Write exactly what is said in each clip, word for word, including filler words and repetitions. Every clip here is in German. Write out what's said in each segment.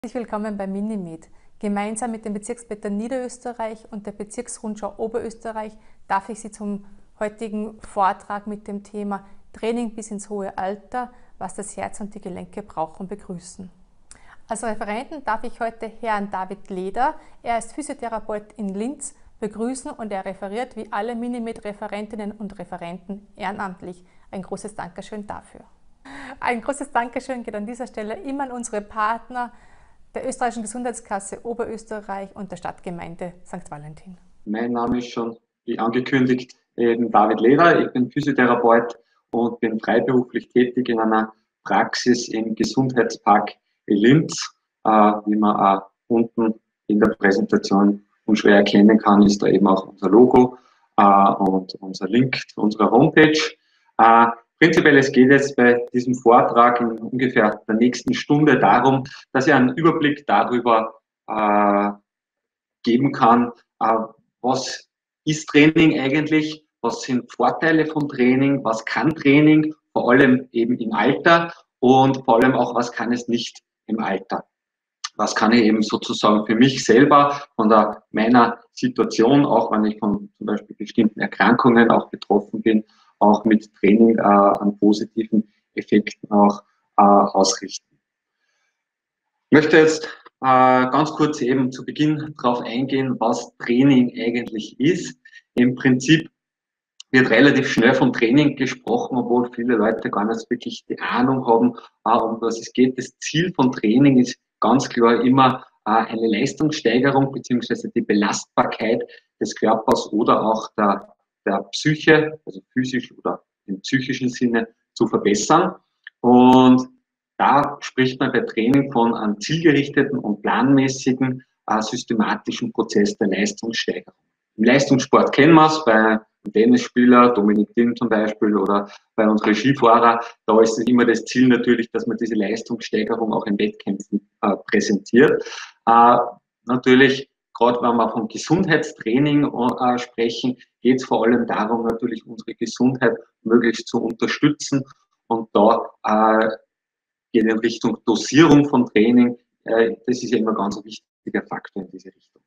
Herzlich willkommen bei Minimed. Gemeinsam mit dem Bezirksblättern Niederösterreich und der Bezirksrundschau Oberösterreich darf ich Sie zum heutigen Vortrag mit dem Thema Training bis ins hohe Alter, was das Herz und die Gelenke brauchen, begrüßen. Als Referenten darf ich heute Herrn David Leder, er ist Physiotherapeut in Linz, begrüßen und er referiert wie alle Minimed-Referentinnen und Referenten ehrenamtlich. Ein großes Dankeschön dafür. Ein großes Dankeschön geht an dieser Stelle immer an unsere Partner der Österreichischen Gesundheitskasse Oberösterreich und der Stadtgemeinde Sankt Valentin. Mein Name ist schon, wie angekündigt, eben David Leder. Ich bin Physiotherapeut und bin freiberuflich tätig in einer Praxis im Gesundheitspark in Linz. Äh, wie man auch unten in der Präsentation unschwer erkennen kann, ist da eben auch unser Logo äh, und unser Link zu unserer Homepage. Äh, Prinzipiell es geht jetzt bei diesem Vortrag in ungefähr der nächsten Stunde darum, dass ich einen Überblick darüber äh, geben kann, äh, was ist Training eigentlich, was sind Vorteile von Training, was kann Training, vor allem eben im Alter und vor allem auch, was kann es nicht im Alter. Was kann ich eben sozusagen für mich selber von der, meiner Situation, auch wenn ich von zum Beispiel bestimmten Erkrankungen auch betroffen bin, auch mit Training äh, an positiven Effekten auch äh, ausrichten. Ich möchte jetzt äh, ganz kurz eben zu Beginn darauf eingehen, was Training eigentlich ist. Im Prinzip wird relativ schnell vom Training gesprochen, obwohl viele Leute gar nicht wirklich die Ahnung haben, äh, um was es geht. Das Ziel von Training ist ganz klar immer äh, eine Leistungssteigerung beziehungsweise die Belastbarkeit des Körpers oder auch der der Psyche, also physisch oder im psychischen Sinne, zu verbessern. Und da spricht man bei Training von einem zielgerichteten und planmäßigen, äh, systematischen Prozess der Leistungssteigerung. Im Leistungssport kennen wir es, bei einem Tennisspieler, Dominik Thiem zum Beispiel, oder bei unseren Skifahrern, da ist es immer das Ziel natürlich, dass man diese Leistungssteigerung auch in Wettkämpfen äh, präsentiert. Äh, natürlich, gerade wenn wir von Gesundheitstraining äh, sprechen, geht es vor allem darum, natürlich unsere Gesundheit möglichst zu unterstützen. Und da äh, geht in Richtung Dosierung von Training. Äh, das ist ja immer ganz ein wichtiger Faktor in diese Richtung.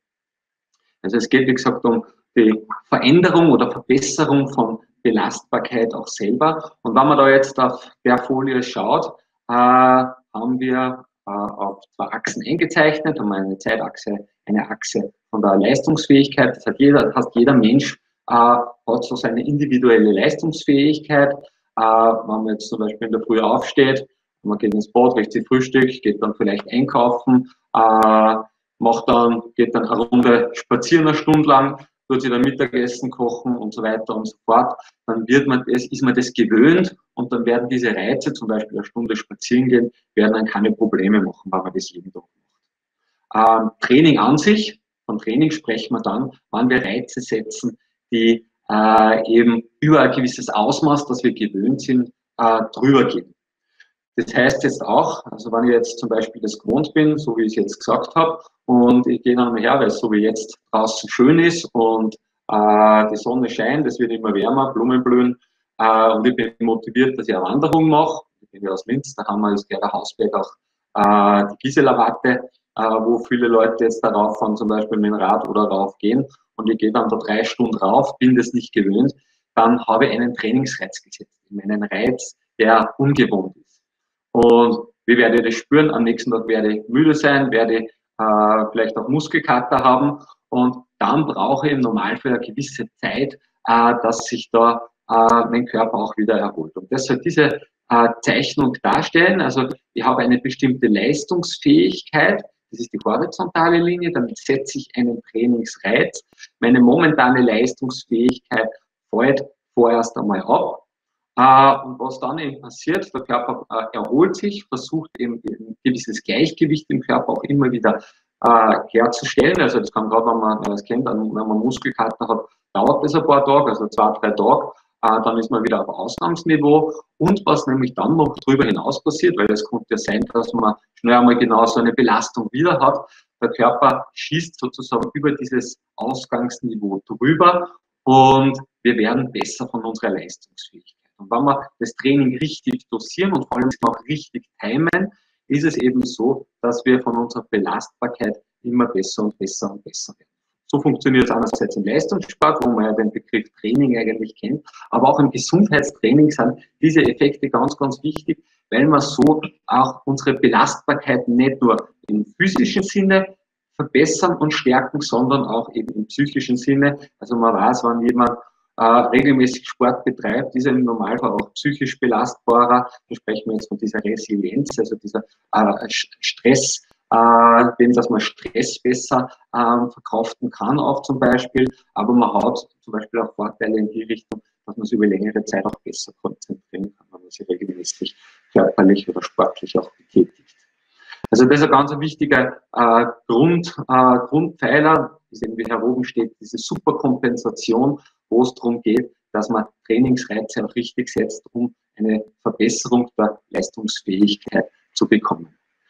Also es geht, wie gesagt, um die Veränderung oder Verbesserung von Belastbarkeit auch selber. Und wenn man da jetzt auf der Folie schaut, äh, haben wir äh, auf zwei Achsen eingezeichnet, haben wir eine Zeitachse, eine Achse von der Leistungsfähigkeit. Das hat jeder, fast jeder Mensch äh, hat so seine individuelle Leistungsfähigkeit. Äh, wenn man jetzt zum Beispiel in der Früh aufsteht, man geht ins Bad, riecht sich Frühstück, geht dann vielleicht einkaufen, äh, macht dann, geht dann eine Runde spazieren eine Stunde lang, tut sich dann Mittagessen kochen und so weiter und so fort, dann wird man das, ist man das gewöhnt und dann werden diese Reize, zum Beispiel eine Stunde spazieren gehen, werden dann keine Probleme machen, wenn man das jeden Tag macht. Ähm, Training an sich, von Training sprechen wir dann, wann wir Reize setzen, die äh, eben über ein gewisses Ausmaß, das wir gewöhnt sind, äh, drüber gehen. Das heißt jetzt auch, also wenn ich jetzt zum Beispiel das gewohnt bin, so wie ich es jetzt gesagt habe, und ich gehe dann mal her, weil es so wie jetzt draußen schön ist und äh, die Sonne scheint, es wird immer wärmer, Blumen blühen äh, und ich bin motiviert, dass ich eine Wanderung mache. Ich bin ja aus Linz, da haben wir als Gerda Hausberg auch äh, die Gisela-Watte, äh, wo viele Leute jetzt darauf fahren, zum Beispiel mit dem Rad oder rauf gehen und ich gehe dann da drei Stunden rauf, bin das nicht gewöhnt, dann habe ich einen Trainingsreiz gesetzt, einen Reiz, der ungewohnt ist. Und wie werde ich das spüren? Am nächsten Tag werde ich müde sein, werde ich äh, vielleicht auch Muskelkater haben und dann brauche ich im Normalfall eine gewisse Zeit, äh, dass sich da äh, mein Körper auch wieder erholt. Und das soll diese äh, Zeichnung darstellen. Also ich habe eine bestimmte Leistungsfähigkeit, das ist die horizontale Linie, damit setze ich einen Trainingsreiz. Meine momentane Leistungsfähigkeit fällt vorerst einmal ab. Uh, und was dann eben passiert, der Körper uh, erholt sich, versucht eben ein gewisses Gleichgewicht im Körper auch immer wieder uh, herzustellen. Also das kann gerade, wenn man das kennt, wenn man Muskelkater hat, dauert das ein paar Tage, also zwei, drei Tage, uh, dann ist man wieder auf Ausgangsniveau. Und was nämlich dann noch darüber hinaus passiert, weil es könnte ja sein, dass man schnell einmal genau so eine Belastung wieder hat, der Körper schießt sozusagen über dieses Ausgangsniveau drüber und wir werden besser von unserer Leistungsfähigkeit. Und wenn wir das Training richtig dosieren und vor allem auch richtig timen, ist es eben so, dass wir von unserer Belastbarkeit immer besser und besser und besser werden. So funktioniert es einerseits im Leistungssport, wo man ja den Begriff Training eigentlich kennt, aber auch im Gesundheitstraining sind diese Effekte ganz, ganz wichtig, weil wir so auch unsere Belastbarkeit nicht nur im physischen Sinne verbessern und stärken, sondern auch eben im psychischen Sinne. Also man weiß, wenn jemand äh, regelmäßig Sport betreibt, ist er im Normalfall auch psychisch belastbarer. Da sprechen wir jetzt von dieser Resilienz, also dieser äh, Stress, äh, dem, dass man Stress besser äh, verkraften kann auch zum Beispiel. Aber man hat zum Beispiel auch Vorteile in die Richtung, dass man sich über längere Zeit auch besser konzentrieren kann, wenn man sich regelmäßig körperlich oder sportlich auch betätigt. Also das ist ein ganz wichtiger äh, Grund, äh, Grundpfeiler, ist eben wie hier oben steht, diese Superkompensation, wo es darum geht, dass man Trainingsreize auch richtig setzt, um eine Verbesserung der Leistungsfähigkeit zu bekommen.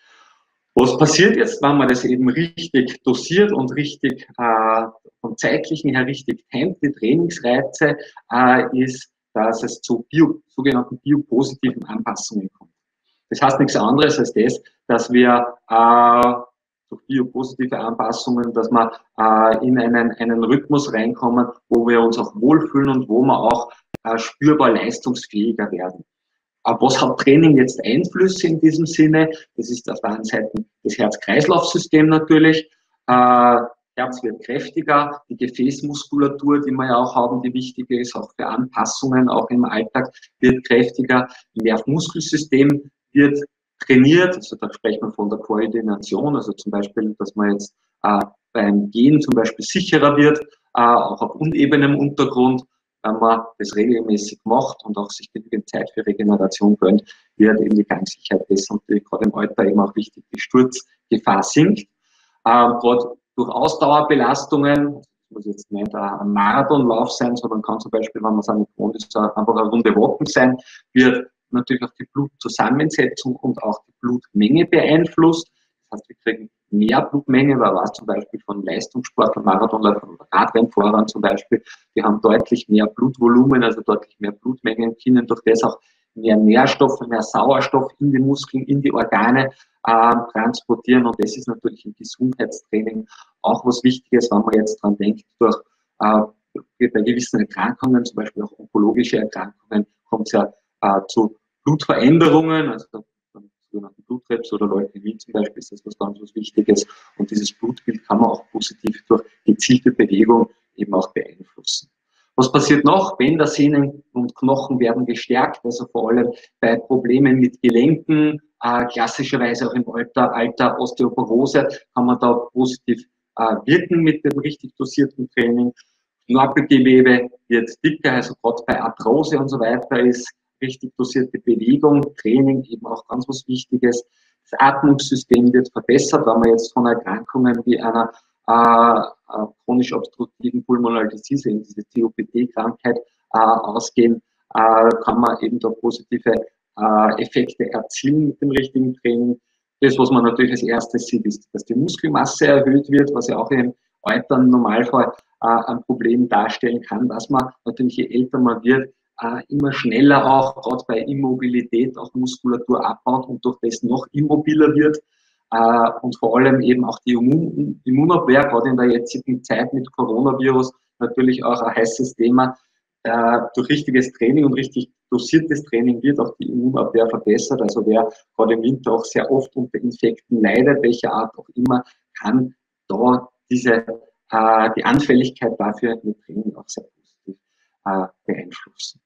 Was passiert jetzt, wenn man das eben richtig dosiert und richtig äh, vom zeitlichen her richtig timet, die Trainingsreize, äh, ist, dass es zu bio, sogenannten biopositiven Anpassungen kommt. Das heißt nichts anderes als das, dass wir äh, durch biopositive Anpassungen, dass wir äh, in einen, einen Rhythmus reinkommen, wo wir uns auch wohlfühlen und wo wir auch äh, spürbar leistungsfähiger werden. Aber was hat Training jetzt Einflüsse in diesem Sinne? Das ist auf der einen Seite das Herz-Kreislauf-System natürlich. Äh, Herz wird kräftiger, die Gefäßmuskulatur, die wir ja auch haben, die wichtig ist, auch für Anpassungen, auch im Alltag, wird kräftiger. Nervmuskelsystem wird trainiert, also da sprechen wir von der Koordination, also zum Beispiel, dass man jetzt äh, beim Gehen zum Beispiel sicherer wird, äh, auch auf unebenem Untergrund. Wenn man das regelmäßig macht und auch sich genügend Zeit für Regeneration gönnt, wird eben die Gangsicherheit besser und gerade im Alter eben auch wichtig, die Sturzgefahr sinkt. Ähm, gerade durch Ausdauerbelastungen, das muss jetzt nicht ein Marathonlauf sein, sondern kann zum Beispiel, wenn man es nicht gewohnt ist, einfach eine Runde Walken sein, wird natürlich auch die Blutzusammensetzung und auch die Blutmenge beeinflusst. Das heißt, wir kriegen mehr Blutmenge, weil was zum Beispiel von Leistungssportlern, Marathonläufern oder Radrennfahrern zum Beispiel, die haben deutlich mehr Blutvolumen, also deutlich mehr Blutmengen, können durch das auch mehr Nährstoffe, mehr Sauerstoff in die Muskeln, in die Organe äh, transportieren. Und das ist natürlich im Gesundheitstraining auch was Wichtiges, wenn man jetzt dran denkt, durch äh, bei gewissen Erkrankungen, zum Beispiel auch onkologische Erkrankungen, kommt es ja äh, zu Blutveränderungen, also sogenannten Blutkrebs oder Leukämie zum Beispiel ist das was ganz was Wichtiges. Und dieses Blutbild kann man auch positiv durch gezielte Bewegung eben auch beeinflussen. Was passiert noch? Bänder, Sehnen und Knochen werden gestärkt, also vor allem bei Problemen mit Gelenken, äh, klassischerweise auch im Alter, Alter Osteoporose, kann man da positiv äh, wirken mit dem richtig dosierten Training. Knorpelgewebe wird dicker, also gerade bei Arthrose und so weiter ist richtig dosierte Bewegung, Training eben auch ganz was Wichtiges. Das Atmungssystem wird verbessert, wenn man jetzt von Erkrankungen wie einer äh, äh, chronisch obstruktiven Pulmonale Disease, diese C O P D-Krankheit, äh, ausgehen, äh, kann man eben da positive äh, Effekte erzielen mit dem richtigen Training. Das, was man natürlich als erstes sieht, ist, dass die Muskelmasse erhöht wird, was ja auch im Alter im Normalfall äh, ein Problem darstellen kann, dass man natürlich, je älter man wird, äh, immer schneller auch, gerade bei Immobilität, auch Muskulatur abbaut und durch das noch immobiler wird. Äh, und vor allem eben auch die Immun Immunabwehr, gerade in der jetzigen Zeit mit Coronavirus, natürlich auch ein heißes Thema. Äh, durch richtiges Training und richtig dosiertes Training wird auch die Immunabwehr verbessert. Also wer gerade im Winter auch sehr oft unter Infekten leidet, welcher Art auch immer, kann da diese, äh, die Anfälligkeit dafür mit Training auch sehr positiv äh, beeinflussen.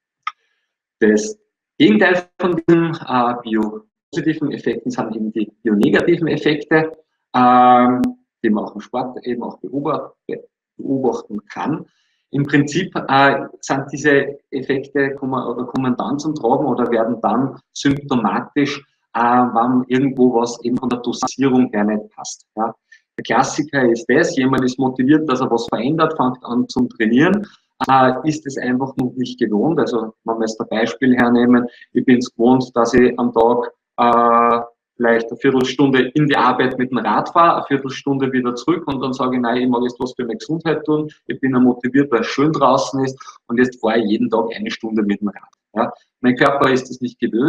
Das Gegenteil von diesen äh, biopositiven Effekten sind eben die bionegativen Effekte, ähm, die man auch im Sport eben auch beobachten kann. Im Prinzip äh, sind diese Effekte kommen, oder kommen dann zum Tragen oder werden dann symptomatisch, äh, wenn irgendwo was eben von der Dosierung her nicht passt. Ja. Der Klassiker ist das, jemand ist motiviert, dass er was verändert, fängt an zum Trainieren, äh, ist es einfach noch nicht gewohnt. Also wenn wir jetzt ein Beispiel hernehmen, ich bin es gewohnt, dass ich am Tag äh, vielleicht eine Viertelstunde in die Arbeit mit dem Rad fahre, eine Viertelstunde wieder zurück und dann sage ich, nein, ich mag jetzt was für meine Gesundheit tun, ich bin ja motiviert, weil es schön draußen ist und jetzt fahre ich jeden Tag eine Stunde mit dem Rad. Ja. Mein Körper ist das nicht gewöhnt,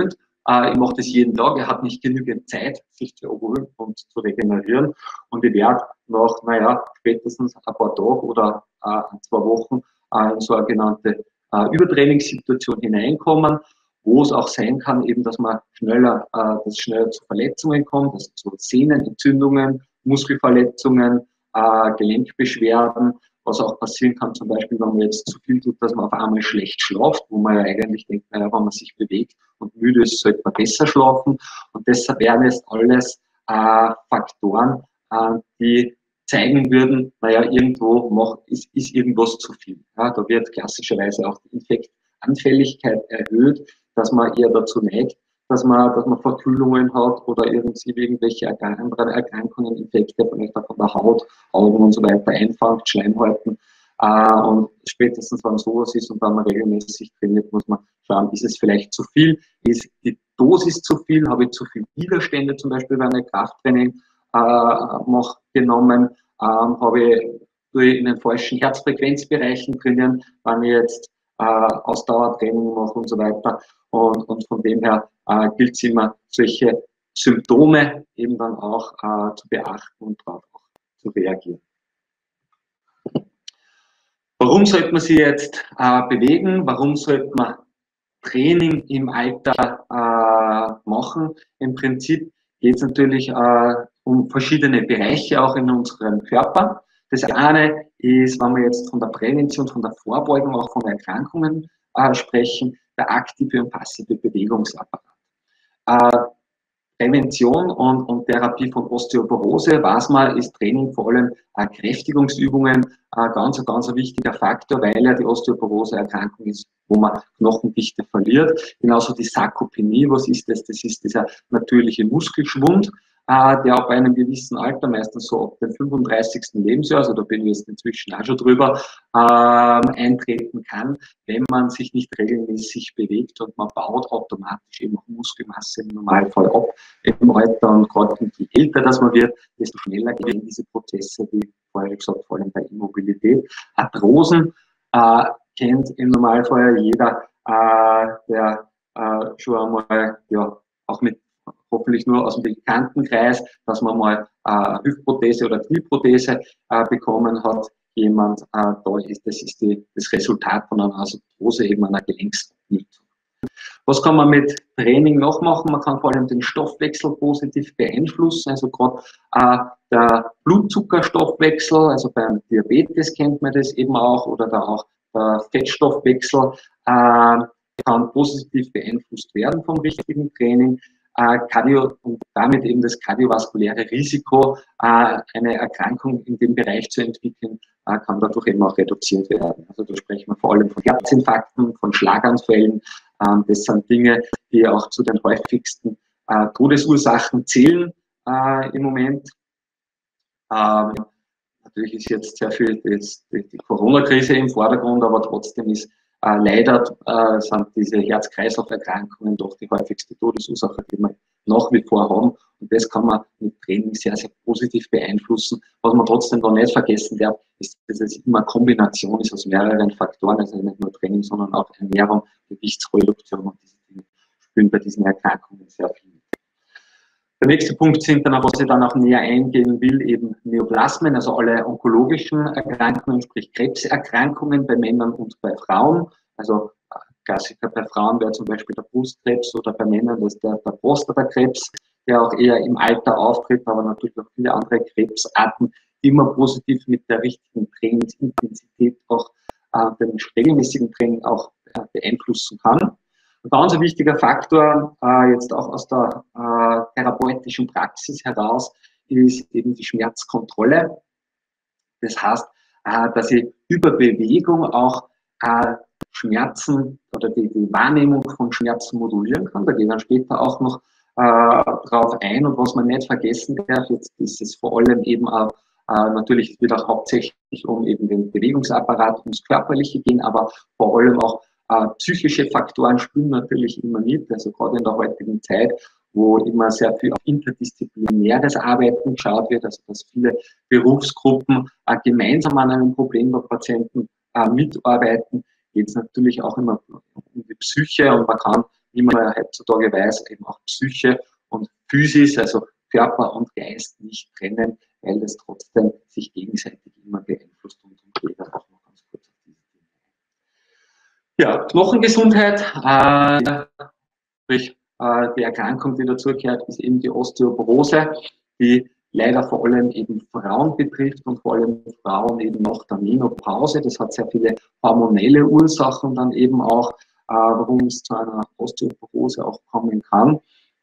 Äh, ich mache das jeden Tag, er hat nicht genügend Zeit, sich zu erholen und zu regenerieren. Und ich werde nach, naja, spätestens ein paar Tagen oder äh, zwei Wochen äh, in so eine genannte äh, Übertrainingssituation hineinkommen, wo es auch sein kann, eben, dass man schneller, äh, dass schneller zu Verletzungen kommt, also zu Sehnenentzündungen, Muskelverletzungen, äh, Gelenkbeschwerden, was auch passieren kann, zum Beispiel, wenn man jetzt zu viel tut, dass man auf einmal schlecht schlaft, wo man ja eigentlich denkt, naja, wenn man sich bewegt und müde ist, sollte man besser schlafen. Und deshalb wären es alles äh, Faktoren, äh, die zeigen würden, naja, irgendwo macht, ist, ist irgendwas zu viel. Ja, da wird klassischerweise auch die Infektanfälligkeit erhöht, dass man eher dazu neigt, dass man, dass man Verkühlungen hat oder irgendwie irgendwelche anderen Erkrankungen, Infekte, vielleicht auch von der Haut, Augen und so weiter einfängt, Schleimhäuten. Äh, und spätestens, wenn sowas ist und wenn man regelmäßig trainiert, muss man schauen, ist es vielleicht zu viel, ist die Dosis zu viel, habe ich zu viel Widerstände, zum Beispiel, wenn ich Krafttraining äh, mache, genommen, ähm, habe ich in den falschen Herzfrequenzbereichen drinnen, wenn ich jetzt äh, Ausdauertraining mache und so weiter. Und, und von dem her äh, gilt es immer, solche Symptome eben dann auch äh, zu beachten und darauf auch zu reagieren. Warum sollte man sich jetzt äh, bewegen? Warum sollte man Training im Alter äh, machen? Im Prinzip geht es natürlich äh, um verschiedene Bereiche auch in unserem Körper. Das eine ist, wenn wir jetzt von der Prävention, von der Vorbeugung, auch von Erkrankungen äh, sprechen, der aktive und passive Bewegungsapparat. Äh, Prävention und, und Therapie von Osteoporose, weiß man, ist Training vor allem äh, Kräftigungsübungen äh, ganz, ganz ein wichtiger Faktor, weil ja die Osteoporose-Erkrankung ist, wo man Knochendichte verliert. Genauso die Sarkopenie, was ist das? Das ist dieser natürliche Muskelschwund, äh, der ab einem gewissen Alter, meistens so ab dem fünfunddreißigsten Lebensjahr, also da bin ich jetzt inzwischen auch schon drüber, äh, eintreten kann, wenn man sich nicht regelmäßig bewegt und man baut automatisch eben auch Muskelmasse im Normalfall ab im Alter, und gerade je älter das man wird, desto schneller gehen diese Prozesse, wie vorher gesagt, vor allem bei Immobilität. Arthrosen äh, kennt im Normalfall jeder, äh, der äh, schon einmal, ja, auch mit hoffentlich nur aus dem Bekanntenkreis, dass man mal äh, Hüftprothese oder Knieprothese äh, bekommen hat. Jemand, äh, da ist, das ist die, das Resultat von einer Arthrose, eben einer Gelenksverknüpfung. Was kann man mit Training noch machen? Man kann vor allem den Stoffwechsel positiv beeinflussen, also gerade äh, der Blutzuckerstoffwechsel, also beim Diabetes kennt man das eben auch, oder da auch der Fettstoffwechsel äh, kann positiv beeinflusst werden vom richtigen Training. Äh, Kardio und damit eben das kardiovaskuläre Risiko, äh, eine Erkrankung in dem Bereich zu entwickeln, äh, kann dadurch eben auch reduziert werden. Also da sprechen wir vor allem von Herzinfarkten, von Schlaganfällen. Ähm, das sind Dinge, die auch zu den häufigsten äh, Todesursachen zählen äh, im Moment. Ähm, natürlich ist jetzt sehr viel das, die, die Corona-Krise im Vordergrund, aber trotzdem ist äh, leider äh, sind diese Herz-Kreislauf-Erkrankungen doch die häufigste Todesursache, die wir nach wie vor haben. Und das kann man mit Training sehr, sehr positiv beeinflussen. Was man trotzdem noch nicht vergessen darf, ist, dass es immer eine Kombination ist aus mehreren Faktoren, also nicht nur Training, sondern auch Ernährung, Gewichtsreduktion, und diese Dinge spielen bei diesen Erkrankungen sehr viel mit. Der nächste Punkt sind dann, auf was ich dann auch näher eingehen will, eben Neoplasmen, also alle onkologischen Erkrankungen, sprich Krebserkrankungen bei Männern und bei Frauen. Also Klassiker bei Frauen wäre zum Beispiel der Brustkrebs, oder bei Männern ist der, der Prostatakrebs, der auch eher im Alter auftritt, aber natürlich auch viele andere Krebsarten, die man positiv mit der richtigen Trainingsintensität auch äh, den regelmäßigen Training auch äh, beeinflussen kann. Ein ganz wichtiger Faktor, äh, jetzt auch aus der äh, therapeutischen Praxis heraus, ist eben die Schmerzkontrolle. Das heißt, äh, dass ich über Bewegung auch äh, Schmerzen oder die, die Wahrnehmung von Schmerzen modulieren kann. Da gehen wir später auch noch äh, drauf ein. Und was man nicht vergessen darf, jetzt ist es vor allem eben auch, äh, natürlich es wird auch hauptsächlich um eben den Bewegungsapparat, ums Körperliche gehen, aber vor allem auch äh, psychische Faktoren spielen natürlich immer mit. Also gerade in der heutigen Zeit, wo immer sehr viel auf interdisziplinäres Arbeiten geschaut wird, also dass viele Berufsgruppen äh, gemeinsam an einem Problem der Patienten äh, mitarbeiten, geht es natürlich auch immer um die Psyche, und man kann wie man heutzutage weiß, eben auch Psyche und Physis, also Körper und Geist nicht trennen, weil das trotzdem sich gegenseitig immer beeinflusst und geht auch noch ganz kurz auf diese Dinge. Ja, Knochengesundheit, äh, sprich äh, die Erkrankung, die dazugehört, ist eben die Osteoporose, die leider vor allem eben Frauen betrifft und vor allem Frauen eben nach der Menopause. Das hat sehr viele hormonelle Ursachen dann eben auch, äh, warum es zu einer Osteoporose auch kommen kann.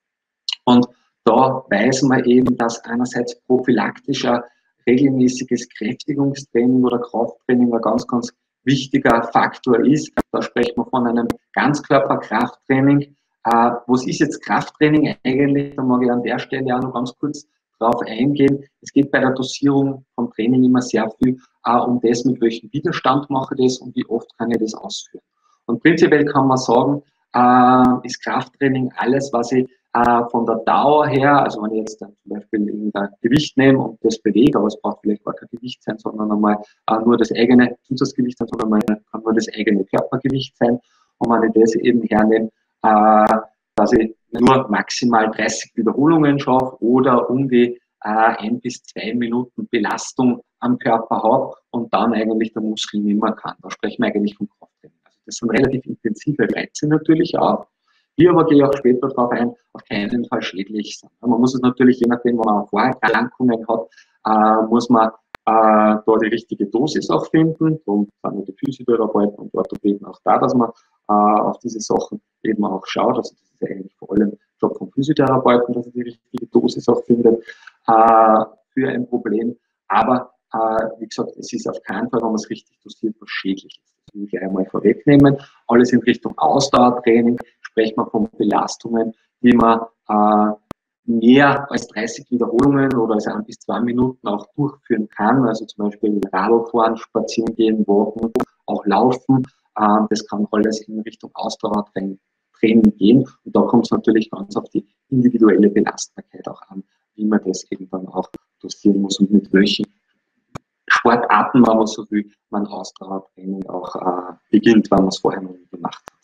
Und da weiß man eben, dass einerseits prophylaktischer regelmäßiges Kräftigungstraining oder Krafttraining ein ganz, ganz wichtiger Faktor ist. Da sprechen wir von einem Ganzkörperkrafttraining. Äh, was ist jetzt Krafttraining eigentlich? Da mag ich an der Stelle auch noch ganz kurz drauf eingehen. Es geht bei der Dosierung von Training immer sehr viel äh, um das, mit welchem Widerstand mache ich das und wie oft kann ich das ausführen. Und prinzipiell kann man sagen, äh, ist Krafttraining alles, was ich äh, von der Dauer her, also wenn ich jetzt dann zum Beispiel irgendein Gewicht nehme und das bewege, aber es braucht vielleicht gar kein Gewicht sein, sondern einmal äh, nur das eigene Zusatzgewicht sein, sondern einmal kann nur das eigene Körpergewicht sein. Und wenn ich das eben hernehme, äh, dass ich nur maximal dreißig Wiederholungen schaffe oder um die äh, ein bis zwei Minuten Belastung am Körper habe und dann eigentlich der Muskel nicht mehr kann. Da sprechen wir eigentlich vom Krafttraining. Also das sind relativ intensive Reize natürlich auch. Hier aber gehe ich auch später darauf ein, auf keinen Fall schädlich sind. Man muss es natürlich, je nachdem, wo man Vorerkrankungen hat, äh, muss man äh, da die richtige Dosis auch finden. Darum sind die Physiotherapeuten und Orthopäden auch da, dass man äh, auf diese Sachen eben auch schaut. Also das ist eigentlich vor allem Job vom Physiotherapeuten, dass er die richtige Dosis auch findet äh, für ein Problem. Aber äh, wie gesagt, es ist auf keinen Fall, wenn man es richtig dosiert, was schädlich ist. Das will ich gleich einmal vorwegnehmen. Alles in Richtung Ausdauertraining, sprechen wir von Belastungen, die man äh, mehr als dreißig Wiederholungen oder also ein bis zwei Minuten auch durchführen kann. Also zum Beispiel Radlfahren, Spazieren gehen, Walken, auch Laufen. Äh, das kann alles in Richtung Ausdauertraining gehen. Und da kommt es natürlich ganz auf die individuelle Belastbarkeit auch an, wie man das eben dann auch dosieren muss und mit welchen Sportarten, wenn man so will, man Ausdauertraining auch äh, beginnt, wenn man es vorher noch nie gemacht hat.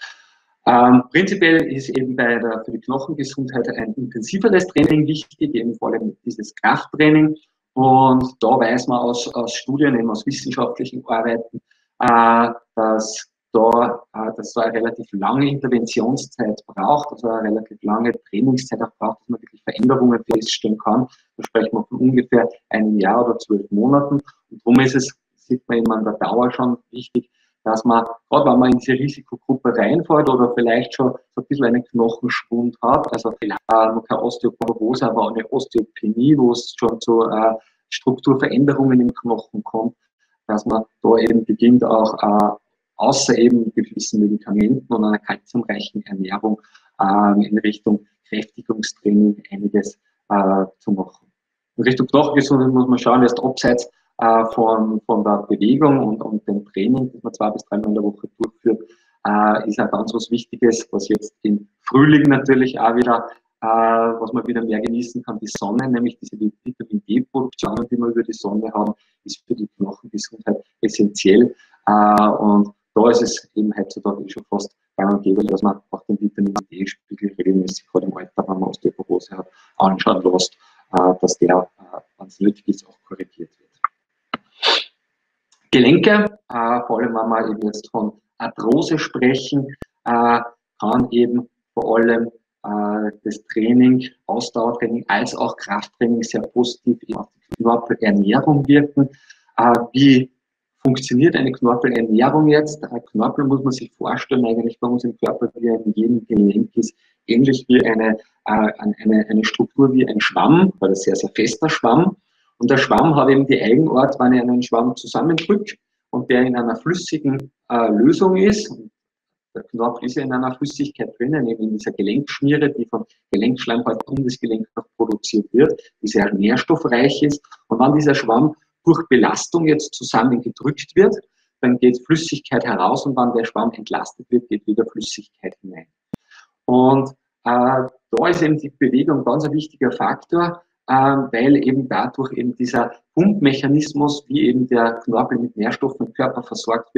Ähm, prinzipiell ist eben bei der, für die Knochengesundheit ein intensiveres Training wichtig, eben vor allem dieses Krafttraining. Und da weiß man aus, aus Studien, eben aus wissenschaftlichen Arbeiten, äh, dass da, äh, dass so eine relativ lange Interventionszeit braucht, also eine relativ lange Trainingszeit auch braucht, dass man wirklich Veränderungen feststellen kann. Da sprechen wir von ungefähr einem Jahr oder zwölf Monaten. Und darum ist es, sieht man eben an der Dauer schon wichtig, dass man, gerade wenn man in diese Risikogruppe reinfällt oder vielleicht schon so ein bisschen einen Knochenschwund hat, also vielleicht äh, noch keine Osteoporose, aber eine Osteopenie, wo es schon zu äh, Strukturveränderungen im Knochen kommt, dass man da eben beginnt auch äh, außer eben gewissen Medikamenten und einer kalziumreichen Ernährung äh, in Richtung Kräftigungstraining einiges äh, zu machen. In Richtung Knochengesundheit muss man schauen, erst abseits Von, von der Bewegung und, und dem Training, das man zwei bis dreimal in der Woche durchführt, äh, ist auch ganz was Wichtiges, was jetzt im Frühling natürlich auch wieder, äh, was man wieder mehr genießen kann, die Sonne, nämlich diese Vitamin D-Produktion, die wir über die Sonne haben, ist für die Knochengesundheit essentiell. Äh, und da ist es eben heutzutage schon fast gang und gäbe, dass man auch den Vitamin D-Spiegel regelmäßig vor dem Alter, wenn man Osteoporose hat, anschauen lässt, äh, dass der, äh, wenn es nötig ist, auch korrigiert wird. Gelenke, äh, vor allem wenn wir eben jetzt von Arthrose sprechen, äh, kann eben vor allem äh, das Training, Ausdauertraining als auch Krafttraining sehr positiv auf die Knorpelernährung wirken. Äh, wie funktioniert eine Knorpelernährung jetzt? Ein Knorpel muss man sich vorstellen, eigentlich bei uns im Körper, wie in jedem Gelenk ist, ähnlich wie eine, äh, eine, eine Struktur wie ein Schwamm, weil das sehr, sehr fester Schwamm. Und der Schwamm hat eben die Eigenart, wenn ich einen Schwamm zusammendrücke und der in einer flüssigen äh, Lösung ist. Der Knorpel ist ja in einer Flüssigkeit drinnen, eben in dieser Gelenkschmiere, die von Gelenkschleimhaut um das Gelenk noch produziert wird, die sehr nährstoffreich ist. Und wenn dieser Schwamm durch Belastung jetzt zusammengedrückt wird, dann geht Flüssigkeit heraus und wenn der Schwamm entlastet wird, geht wieder Flüssigkeit hinein. Und äh, da ist eben die Bewegung ganz ein wichtiger Faktor, weil eben dadurch eben dieser Pumpmechanismus, wie eben der Knorpel mit Nährstoffen im Körper versorgt wird,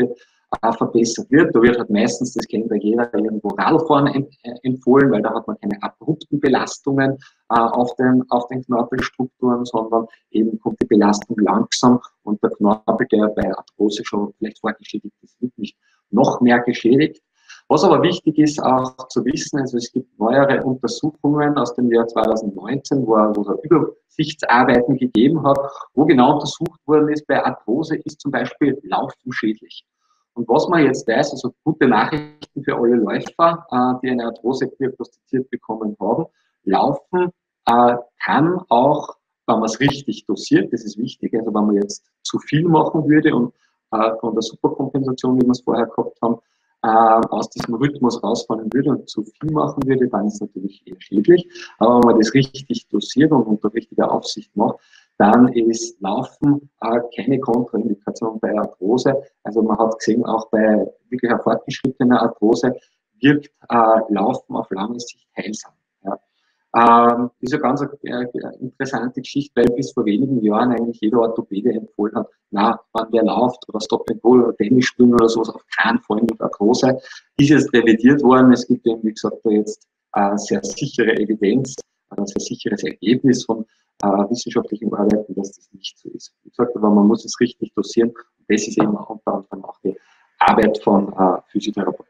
äh, verbessert wird. Da wird halt meistens, das kennt ja jeder, irgendwo Radfahren empfohlen, weil da hat man keine abrupten Belastungen äh, auf den, auf den Knorpelstrukturen, sondern eben kommt die Belastung langsam und der Knorpel, der bei Arthrose schon vielleicht vorgeschädigt ist, wird nicht noch mehr geschädigt. Was aber wichtig ist auch zu wissen, also es gibt neuere Untersuchungen aus dem Jahr zweitausendneunzehn, wo, wo es Übersichtsarbeiten gegeben hat, wo genau untersucht worden ist, bei Arthrose ist zum Beispiel Laufen schädlich. Und was man jetzt weiß, also gute Nachrichten für alle Läufer, äh, die eine Arthrose diagnostiziert bekommen haben, Laufen äh, kann auch, wenn man es richtig dosiert, das ist wichtig, also wenn man jetzt zu viel machen würde und äh, von der Superkompensation, wie wir es vorher gehabt haben, äh, aus diesem Rhythmus rausfallen würde und zu viel machen würde, dann ist es natürlich eher schädlich. Aber wenn man das richtig dosiert und unter richtiger Aufsicht macht, dann ist Laufen äh, keine Kontraindikation bei Arthrose. Also man hat gesehen, auch bei wirklich fortgeschrittener Arthrose wirkt äh, Laufen auf lange Sicht heilsam. Ja. Ähm, das ist eine ganz äh, interessante Geschichte, weil bis vor wenigen Jahren eigentlich jeder Orthopäde empfohlen hat, na, wenn wer läuft oder Stop and Go oder Tennis spielen oder sowas, auf keinen Fall mit Arthrose. Ist jetzt revidiert worden. Es gibt eben, wie gesagt, da jetzt äh, sehr sichere Evidenz, ein sehr sicheres Ergebnis von äh, wissenschaftlichen Arbeiten, dass das nicht so ist. Wie gesagt, aber man muss es richtig dosieren. Und das ist eben auch unter anderem auch die Arbeit von äh, Physiotherapeuten.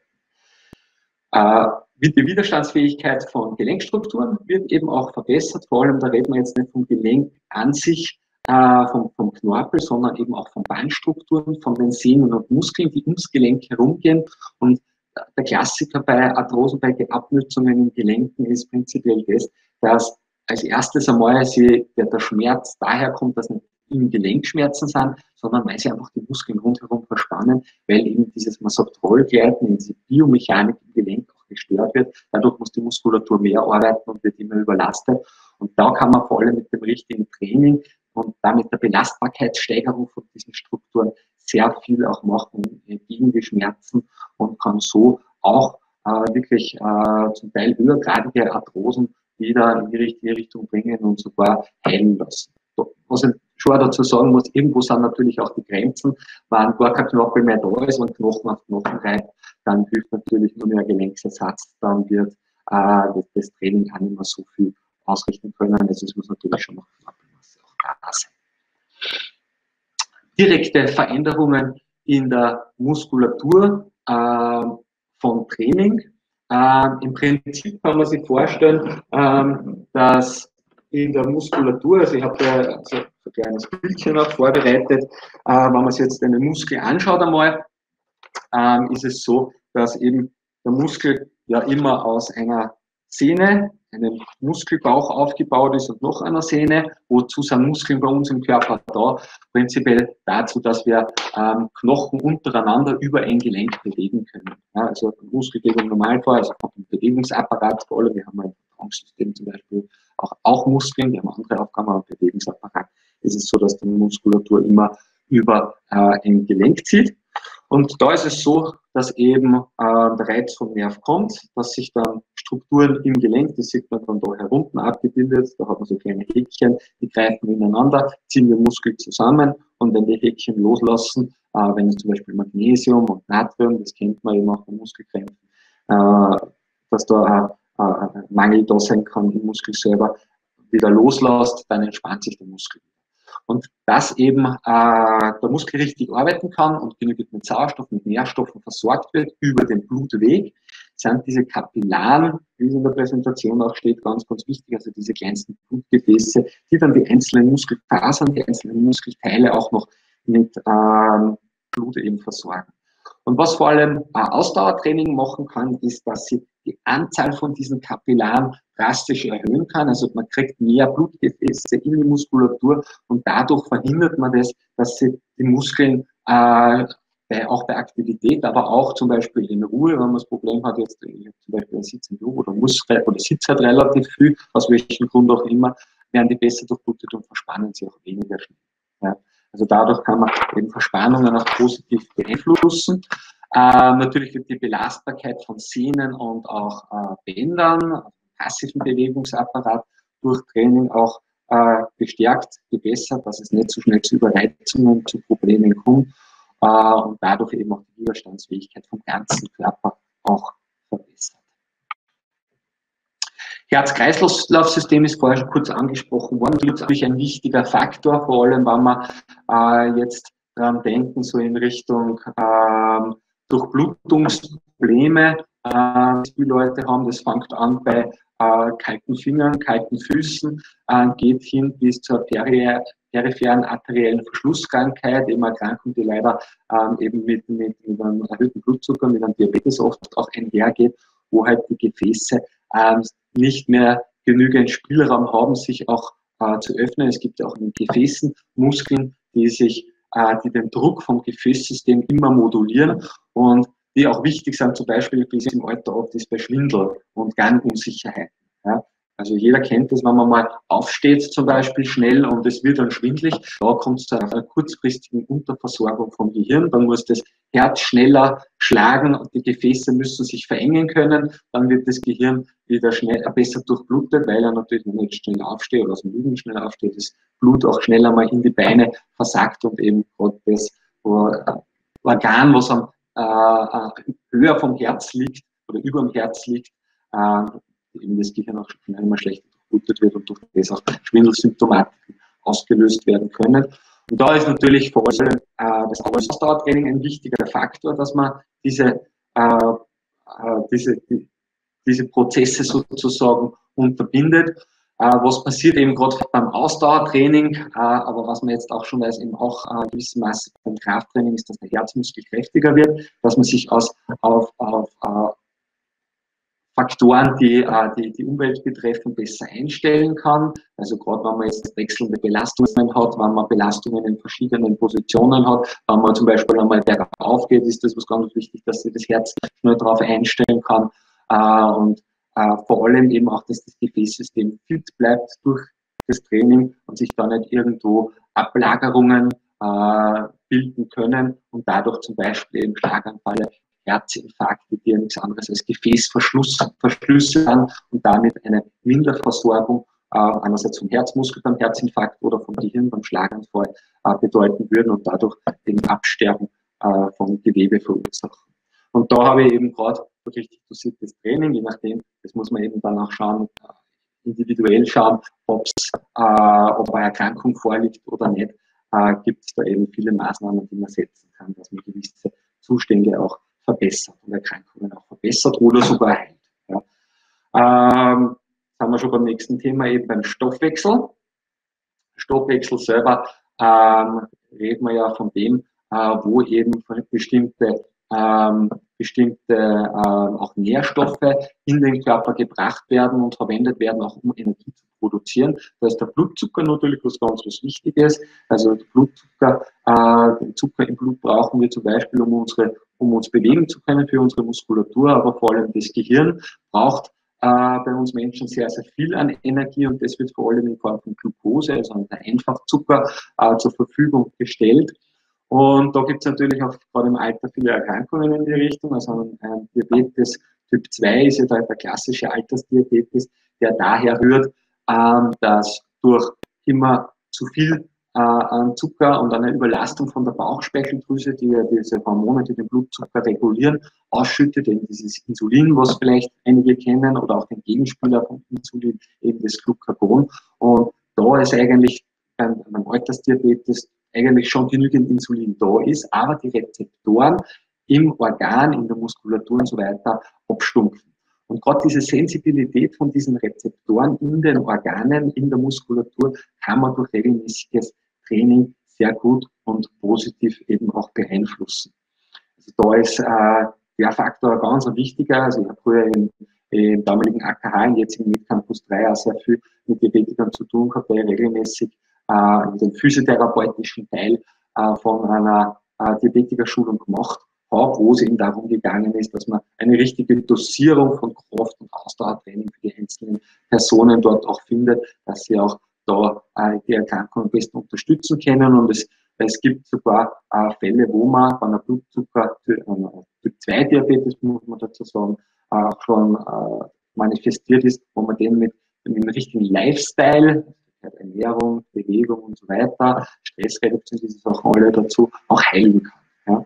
Äh, die Widerstandsfähigkeit von Gelenkstrukturen wird eben auch verbessert. Vor allem, da reden wir jetzt nicht vom Gelenk an sich, äh, vom, vom Knorpel, sondern eben auch von Bandstrukturen, von den Sehnen und Muskeln, die ums Gelenk herumgehen. Und der Klassiker bei Arthrosen, bei Abnützungen in Gelenken ist prinzipiell das, dass als erstes einmal sie, der, der Schmerz daher kommt, dass nicht im Gelenk Schmerzen sind, sondern weil sie einfach die Muskeln rundherum verspannen, weil eben dieses, man sagt, Rollgleiten, diese Biomechanik im Gelenk auch gestört wird. Dadurch muss die Muskulatur mehr arbeiten und wird immer überlastet. Und da kann man vor allem mit dem richtigen Training und damit der Belastbarkeitssteigerung von diesen Strukturen sehr viel auch machen gegen die Schmerzen und kann so auch äh, wirklich äh, zum Teil höhergradige Arthrosen wieder in die richtige Richtung bringen und sogar heilen lassen. Was ich schon dazu sagen muss, irgendwo sind natürlich auch die Grenzen. Wenn gar kein Knorpel mehr da ist und Knochen auf Knochen reibt, dann hilft natürlich nur mehr Gelenksersatz, dann wird äh, das, das Training auch nicht mehr so viel ausrichten können. Also es muss natürlich schon noch Knorpelmasse auch klar sein. Direkte Veränderungen in der Muskulatur äh, von Training. Äh, Im Prinzip kann man sich vorstellen, äh, dass in der Muskulatur, also ich habe da also ein kleines Bildchen auch vorbereitet, äh, wenn man sich jetzt den Muskel anschaut einmal, äh, ist es so, dass eben der Muskel ja immer aus einer Sehne, einem Muskelbauch aufgebaut ist und noch einer Sehne. Wozu sind Muskeln bei uns im Körper da? Prinzipiell dazu, dass wir ähm, Knochen untereinander über ein Gelenk bewegen können. Ja, also ein Muskel geht im Normalfall, also ein Bewegungsapparat für alle. Wir haben ein Vertragssystem zum Beispiel auch, auch Muskeln, die haben andere Aufgaben, aber im Bewegungsapparat ist es so, dass die Muskulatur immer über äh, ein Gelenk zieht. Und da ist es so, dass eben äh, der Reiz vom Nerv kommt, dass sich dann Strukturen im Gelenk, das sieht man dann da herunten abgebildet, da hat man so kleine Häkchen, die greifen ineinander, ziehen den Muskel zusammen und wenn die Häkchen loslassen, äh, wenn es zum Beispiel Magnesium und Natrium, das kennt man eben auch bei Muskelkrämpfen, äh, dass da äh, äh, Mangel da sein kann im Muskel selber, wieder loslässt, dann entspannt sich der Muskel. Und dass eben äh, der Muskel richtig arbeiten kann und genügend mit Sauerstoff, mit Nährstoffen versorgt wird über den Blutweg, sind diese Kapillaren, wie es in der Präsentation auch steht, ganz, ganz wichtig, also diese kleinsten Blutgefäße, die dann die einzelnen Muskelfasern, die einzelnen Muskelteile auch noch mit ähm, Blut eben versorgen. Und was vor allem äh, Ausdauertraining machen kann, ist, dass sie die Anzahl von diesen Kapillaren drastisch erhöhen kann. Also man kriegt mehr Blutgefäße in die Muskulatur und dadurch verhindert man das, dass sie die Muskeln äh, bei, auch bei Aktivität, aber auch zum Beispiel in Ruhe, wenn man das Problem hat, jetzt ich habe zum Beispiel ein Sitz im Büro oder muss oder sitzt halt relativ viel, aus welchem Grund auch immer, werden die besser durchblutet und verspannen sie auch weniger schnell. Ja. Also dadurch kann man eben Verspannungen auch positiv beeinflussen. Äh, natürlich wird die Belastbarkeit von Sehnen und auch äh, Bändern, passiven Bewegungsapparat durch Training auch äh, gestärkt, gebessert, dass es nicht so schnell zu Überreizungen, zu Problemen kommt. äh, und dadurch eben auch die Widerstandsfähigkeit vom ganzen Körper auch verbessert. Herz-Kreislauf-System ist vorher schon kurz angesprochen worden. Das ist natürlich ein wichtiger Faktor, vor allem wenn wir äh, jetzt daran denken, so in Richtung äh, Durchblutungsprobleme, äh, die Leute haben. Das fängt an bei äh, kalten Fingern, kalten Füßen, äh, geht hin bis zur peri peripheren arteriellen Verschlusskrankheit, eben eine Erkrankung, die leider ähm, eben mit, mit, mit einem erhöhten Blutzucker, mit einem Diabetes oft auch einhergeht, wo halt die Gefäße ähm, nicht mehr genügend Spielraum haben, sich auch äh, zu öffnen. Es gibt auch in den Gefäßen Muskeln, die sich, äh, die den Druck vom Gefäßsystem immer modulieren und die auch wichtig sind, zum Beispiel bis im Alter oft ist bei Schwindel und Gangunsicherheit. Ja. Also jeder kennt das, wenn man mal aufsteht zum Beispiel schnell und es wird dann schwindelig, da kommt es zu einer kurzfristigen Unterversorgung vom Gehirn, dann muss das Herz schneller schlagen und die Gefäße müssen sich verengen können, dann wird das Gehirn wieder schnell, besser durchblutet, weil er natürlich nicht schnell aufsteht oder aus dem Liegen schnell aufsteht, das Blut auch schneller mal in die Beine versackt und eben gerade das Organ, was am äh, höher vom Herz liegt oder über dem Herz liegt, äh, eben das Gehirn auch schon einmal schlechter durchblutet wird und durch das auch Schwindelsymptomatiken ausgelöst werden können. Und da ist natürlich vor allem äh, das Ausdauertraining ein wichtiger Faktor, dass man diese, äh, diese, die, diese Prozesse sozusagen unterbindet. Äh, was passiert eben gerade beim Ausdauertraining, äh, aber was man jetzt auch schon weiß, eben auch äh, in gewissem Maße beim Krafttraining ist, dass der Herzmuskel kräftiger wird, dass man sich aus, auf, auf äh, Faktoren, die, äh, die die Umwelt betreffen, besser einstellen kann. Also gerade wenn man jetzt wechselnde Belastungen hat, wenn man Belastungen in verschiedenen Positionen hat, wenn man zum Beispiel einmal bergauf geht, ist das was ganz wichtig, dass sich das Herz schnell darauf einstellen kann äh, und äh, vor allem eben auch, dass das Gefäßsystem fit bleibt durch das Training und sich da nicht irgendwo Ablagerungen äh, bilden können und dadurch zum Beispiel eben Schlaganfälle, Herzinfarkte, die ja nichts anderes als Gefäßverschlüsse haben und damit eine Minderversorgung äh, einerseits vom Herzmuskel beim Herzinfarkt oder vom Gehirn beim Schlaganfall äh, bedeuten würden und dadurch den Absterben äh, vom Gewebe verursachen. Und da habe ich eben gerade richtig dosiertes Training, je nachdem, das muss man eben dann auch schauen, individuell schauen, ob's, äh, ob eine Erkrankung vorliegt oder nicht, äh, gibt es da eben viele Maßnahmen, die man setzen kann, dass man gewisse Zustände auch verbessert und Erkrankungen auch verbessert oder sogar heilt. Ja. Ähm, jetzt haben wir schon beim nächsten Thema eben beim Stoffwechsel. Stoffwechsel selber ähm, reden wir ja von dem, äh, wo eben bestimmte, ähm, bestimmte äh, auch Nährstoffe in den Körper gebracht werden und verwendet werden, auch um Energie zu produzieren. Da ist der Blutzucker natürlich was ganz was Wichtiges. Also Blutzucker, äh, den Zucker im Blut brauchen wir zum Beispiel, um unsere um uns bewegen zu können für unsere Muskulatur, aber vor allem das Gehirn braucht äh, bei uns Menschen sehr, sehr viel an Energie und das wird vor allem in Form von Glucose, also einem Einfachzucker, äh, zur Verfügung gestellt. Und da gibt es natürlich auch gerade im Alter viele Erkrankungen in die Richtung. Also ein, ein Diabetes Typ zwei ist ja der, der klassische Altersdiabetes, der daher rührt, ähm, dass durch immer zu viel äh, an Zucker und eine Überlastung von der Bauchspeicheldrüse, die ja diese Hormone, die den Blutzucker regulieren, ausschüttet, eben dieses Insulin, was vielleicht einige kennen, oder auch den Gegenspieler von Insulin, eben das Glucagon. Und da ist eigentlich beim, beim Altersdiabetes eigentlich schon genügend Insulin da ist, aber die Rezeptoren im Organ, in der Muskulatur und so weiter abstumpfen. Und gerade diese Sensibilität von diesen Rezeptoren in den Organen, in der Muskulatur, kann man durch regelmäßiges Training sehr gut und positiv eben auch beeinflussen. Also da ist äh, der Faktor ganz ein wichtiger. Also ich habe früher im, im damaligen A K H, im jetzigen Medcampus drei, auch sehr viel mit Diabetikern zu tun gehabt, weil ich regelmäßig äh, den physiotherapeutischen Teil äh, von einer äh, Diabetikerschulung gemacht habe, wo es eben darum gegangen ist, dass man eine richtige Dosierung von Kraft- und Ausdauertraining für die einzelnen Personen dort auch findet, dass sie auch da äh, die Erkrankung am besten unterstützen können. Und es, es gibt sogar äh, Fälle, wo man bei einer Blutzucker, äh, Typ zwei Diabetes, muss man dazu sagen, äh, schon äh, manifestiert ist, wo man den mit, mit dem richtigen Lifestyle, Ernährung, Bewegung und so weiter, Stressreduktion, diese Sachen alle dazu, auch heilen kann. Ja.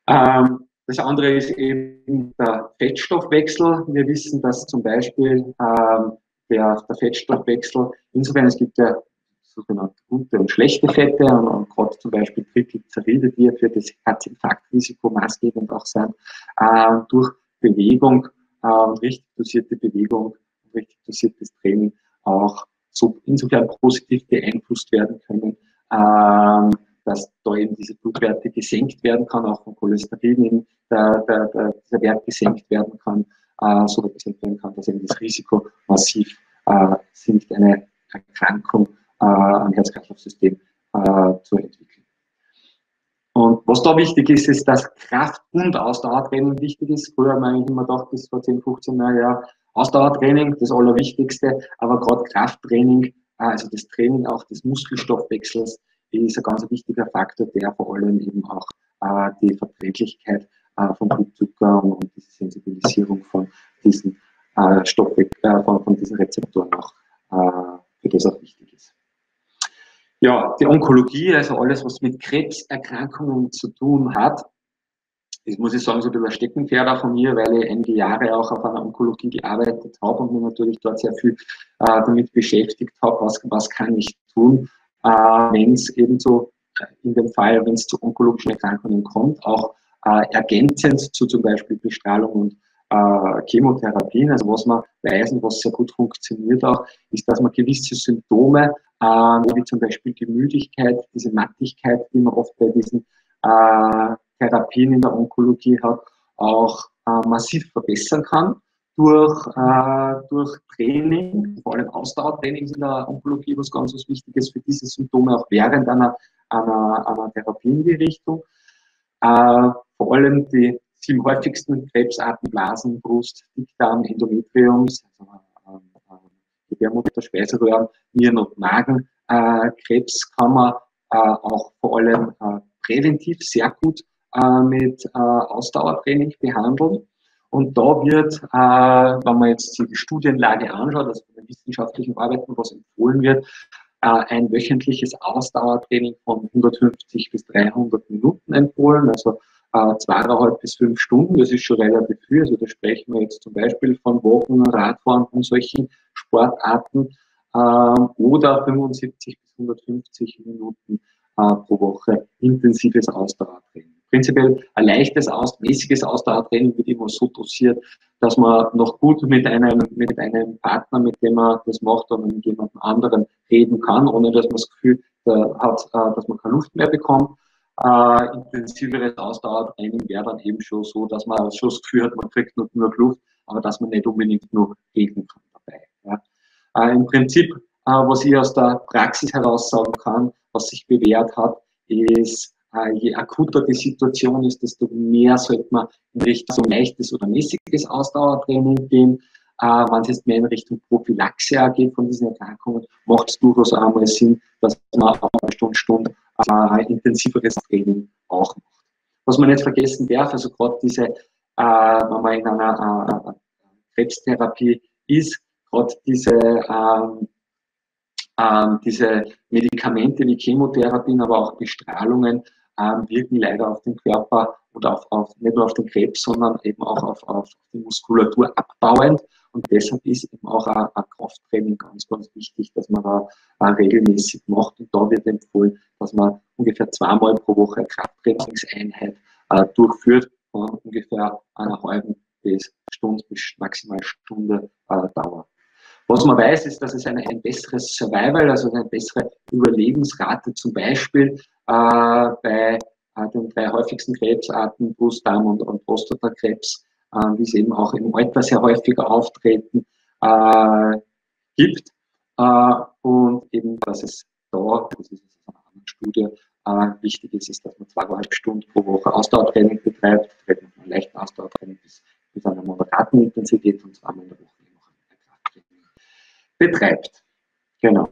Ähm, das andere ist eben der Fettstoffwechsel. Wir wissen, dass zum Beispiel ähm, der, der Fettstoffwechsel, insofern es gibt ja sogenannte gute und schlechte Fette und, und gerade zum Beispiel Triglyceride, die ja für das Herzinfarktrisiko maßgebend auch sind, äh, durch Bewegung, äh, richtig dosierte Bewegung, richtig dosiertes Training auch so insofern positiv beeinflusst werden können, ähm, dass da eben diese Blutwerte gesenkt werden kann, auch von Cholesterin eben der, der, der, dieser Wert gesenkt werden kann, äh, so gesenkt werden kann, dass eben das Risiko massiv äh, sinkt, eine Erkrankung äh, am Herz-Kreislauf-System äh, zu entwickeln. Und was da wichtig ist, ist, dass Kraft- und Ausdauertraining wichtig ist. Früher habe ich eigentlich immer gedacht, bis vor zehn, fünfzehn Jahren, ja, Ausdauertraining, das Allerwichtigste, aber gerade Krafttraining, also das Training auch des Muskelstoffwechsels, ist ein ganz wichtiger Faktor, der vor allem eben auch äh, die Verträglichkeit äh, von Blutzucker und, und diese Sensibilisierung von diesen äh, Stoffwechsel, äh, von, von diesen Rezeptoren auch äh, für das auch wichtig ist. Ja, die Onkologie, also alles, was mit Krebserkrankungen zu tun hat, das muss ich sagen, so ein bisschen ein Steckenpferd auch von mir, weil ich einige Jahre auch auf einer Onkologie gearbeitet habe und mich natürlich dort sehr viel äh, damit beschäftigt habe, was, was kann ich tun, äh, wenn es eben so in dem Fall, wenn es zu onkologischen Erkrankungen kommt, auch äh, ergänzend zu zum Beispiel Bestrahlung und äh, Chemotherapien. Also was man weiß und was sehr gut funktioniert auch, ist, dass man gewisse Symptome, äh, wie zum Beispiel die Müdigkeit, diese Mattigkeit, die man oft bei diesen äh, Therapien in der Onkologie hat, auch äh, massiv verbessern kann durch, äh, durch Training, vor allem Ausdauertrainings in der Onkologie, was ganz was Wichtiges für diese Symptome auch während einer, einer, einer Therapie in die Richtung. Äh, vor allem die sieben häufigsten Krebsarten, Blasen, Brust, Dickdarm, Endometrium, also äh, äh, Gebärmutter, Speiseröhren, Nieren- und Magenkrebs kann man äh, auch vor allem äh, präventiv sehr gut äh, mit äh, Ausdauertraining behandeln. Und da wird, äh, wenn man jetzt die Studienlage anschaut, also von den wissenschaftlichen Arbeiten, was empfohlen wird, äh, ein wöchentliches Ausdauertraining von hundertfünfzig bis dreihundert Minuten empfohlen, also äh, zweieinhalb bis fünf Stunden. Das ist schon relativ viel. Also da sprechen wir jetzt zum Beispiel von Walken, Radfahren und solchen Sportarten äh, oder fünfundsiebzig bis hundertfünfzig Minuten äh, pro Woche intensives Ausdauertraining. Prinzipiell ein leichtes, aus, mäßiges Ausdauertraining wird immer so dosiert, dass man noch gut mit einem, mit einem Partner, mit dem man das macht, oder mit jemandem anderen reden kann, ohne dass man das Gefühl äh, hat, äh, dass man keine Luft mehr bekommt. Äh, intensiveres Ausdauertraining wäre dann eben schon so, dass man schon das Gefühl hat, man kriegt noch nur Luft, aber dass man nicht unbedingt nur reden kann dabei. Ja. Äh, Im Prinzip, äh, was ich aus der Praxis heraus sagen kann, was sich bewährt hat, ist, äh, je akuter die Situation ist, desto mehr sollte man in Richtung so leichtes oder mäßiges Ausdauertraining gehen. Äh, wenn es jetzt mehr in Richtung Prophylaxe geht von diesen Erkrankungen, macht es durchaus einmal Sinn, dass man auch eine Stunde, Stunde äh, intensiveres Training auch macht. Was man nicht vergessen darf, also gerade diese, äh, wenn man in einer äh, Krebstherapie ist, gerade diese ähm, ähm, diese Medikamente wie Chemotherapien, aber auch Bestrahlungen ähm, wirken leider auf den Körper oder auf, auf, nicht nur auf den Krebs, sondern eben auch auf, auf die Muskulatur abbauend. Und deshalb ist eben auch ein, ein Krafttraining ganz, ganz wichtig, dass man da äh, regelmäßig macht. Und da wird empfohlen, dass man ungefähr zweimal pro Woche eine Krafttrainingseinheit äh, durchführt von ungefähr einer halben bis Stunde bis maximal Stunde äh, Dauer. Was man weiß, ist, dass es eine, ein besseres Survival, also eine bessere Überlebensrate zum Beispiel äh, bei äh, den drei häufigsten Krebsarten, Brust, Darm und, und Prostatakrebs, äh, die es eben auch im Alter sehr häufiger auftreten, äh, gibt. Äh, und eben, dass es da, das ist aus einer anderen Studie, äh, wichtig ist, ist, dass man zweieinhalb Stunden pro Woche Ausdauertraining betreibt, betreibt man einen leichten Ausdauertraining bis, bis einer moderaten Intensität und zweimal in der Woche betreibt. Genau.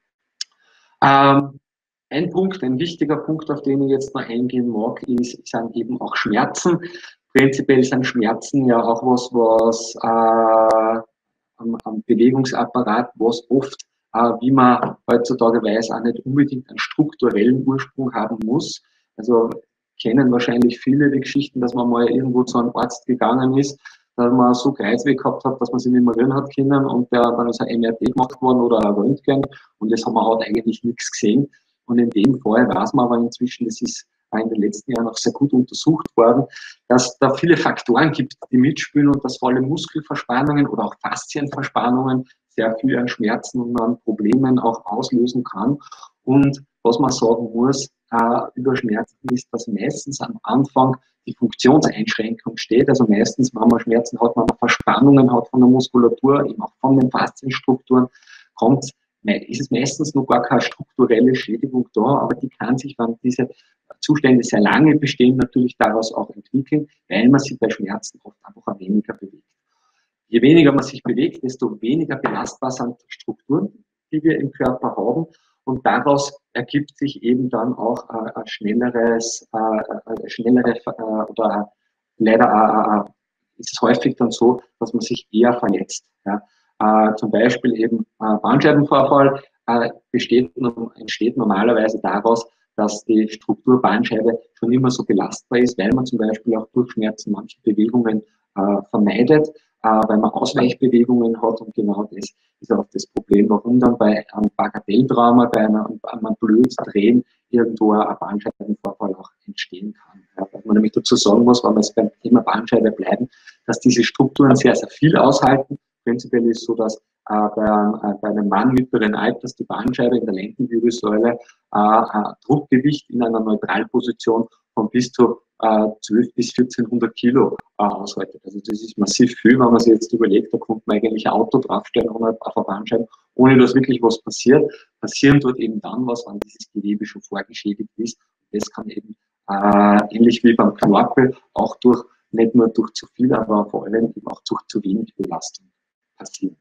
Ähm, ein Punkt, ein wichtiger Punkt, auf den ich jetzt noch eingehen mag, ist, sind eben auch Schmerzen. Prinzipiell sind Schmerzen ja auch was, was äh, am, am Bewegungsapparat, was oft, äh, wie man heutzutage weiß, auch nicht unbedingt einen strukturellen Ursprung haben muss. Also kennen wahrscheinlich viele die Geschichten, dass man mal irgendwo zu einem Arzt gegangen ist, dass man so Kreuzweh gehabt hat, dass man sich nicht mehr rühren hat können und der, dann ist ein M R T gemacht worden oder ein Röntgen und das haben wir halt eigentlich nichts gesehen. Und in dem Fall weiß man aber inzwischen, das ist in den letzten Jahren auch sehr gut untersucht worden, dass da viele Faktoren gibt, die mitspielen und dass vor allem Muskelverspannungen oder auch Faszienverspannungen sehr viel an Schmerzen und an Problemen auch auslösen kann. Und was man sagen muss äh, über Schmerzen ist, dass meistens am Anfang die Funktionseinschränkung steht. Also meistens, wenn man Schmerzen hat, wenn man Verspannungen hat von der Muskulatur, eben auch von den Faszienstrukturen, kommt, ist es meistens noch gar keine strukturelle Schädigung da, aber die kann sich, wenn diese Zustände sehr lange bestehen, natürlich daraus auch entwickeln, weil man sich bei Schmerzen oft einfach weniger bewegt. Je weniger man sich bewegt, desto weniger belastbar sind die Strukturen, die wir im Körper haben. Und daraus ergibt sich eben dann auch äh, ein schnelleres, äh, eine schnellere äh, oder leider äh, ist es häufig dann so, dass man sich eher verletzt. Ja. Äh, zum Beispiel eben äh, Bandscheibenvorfall äh, besteht, entsteht normalerweise daraus, dass die Struktur Bandscheibe schon immer so belastbar ist, weil man zum Beispiel auch durch Schmerzen manche Bewegungen äh, vermeidet, äh, weil man Ausweichbewegungen hat und genau das ist auch das Problem, warum dann bei einem Bagatelltrauma, bei einem, einem blöden Drehen irgendwo ein Bandscheibenvorfall auch entstehen kann. Ja, was man nämlich dazu sagen muss, wenn wir jetzt beim Thema Bandscheibe bleiben, dass diese Strukturen sehr, sehr viel aushalten. Prinzipiell ist es so, dass äh, bei, äh, bei einem Mann mittleren Alters die Bandscheibe in der Lendenwirbelsäule äh, ein Druckgewicht in einer Neutralposition von bis zu äh, zwölf bis vierzehnhundert Kilo äh, aushaltet. Also das ist massiv viel, wenn man sich jetzt überlegt, da kommt man eigentlich ein Auto draufstellen ohne, auf eine Bandscheibe, ohne dass wirklich was passiert. Passieren dort eben dann was, wenn dieses Gewebe schon vorgeschädigt ist. Das kann eben äh, ähnlich wie beim Knorpel auch durch, nicht nur durch zu viel, aber vor allem eben auch durch zu wenig Belastung passieren.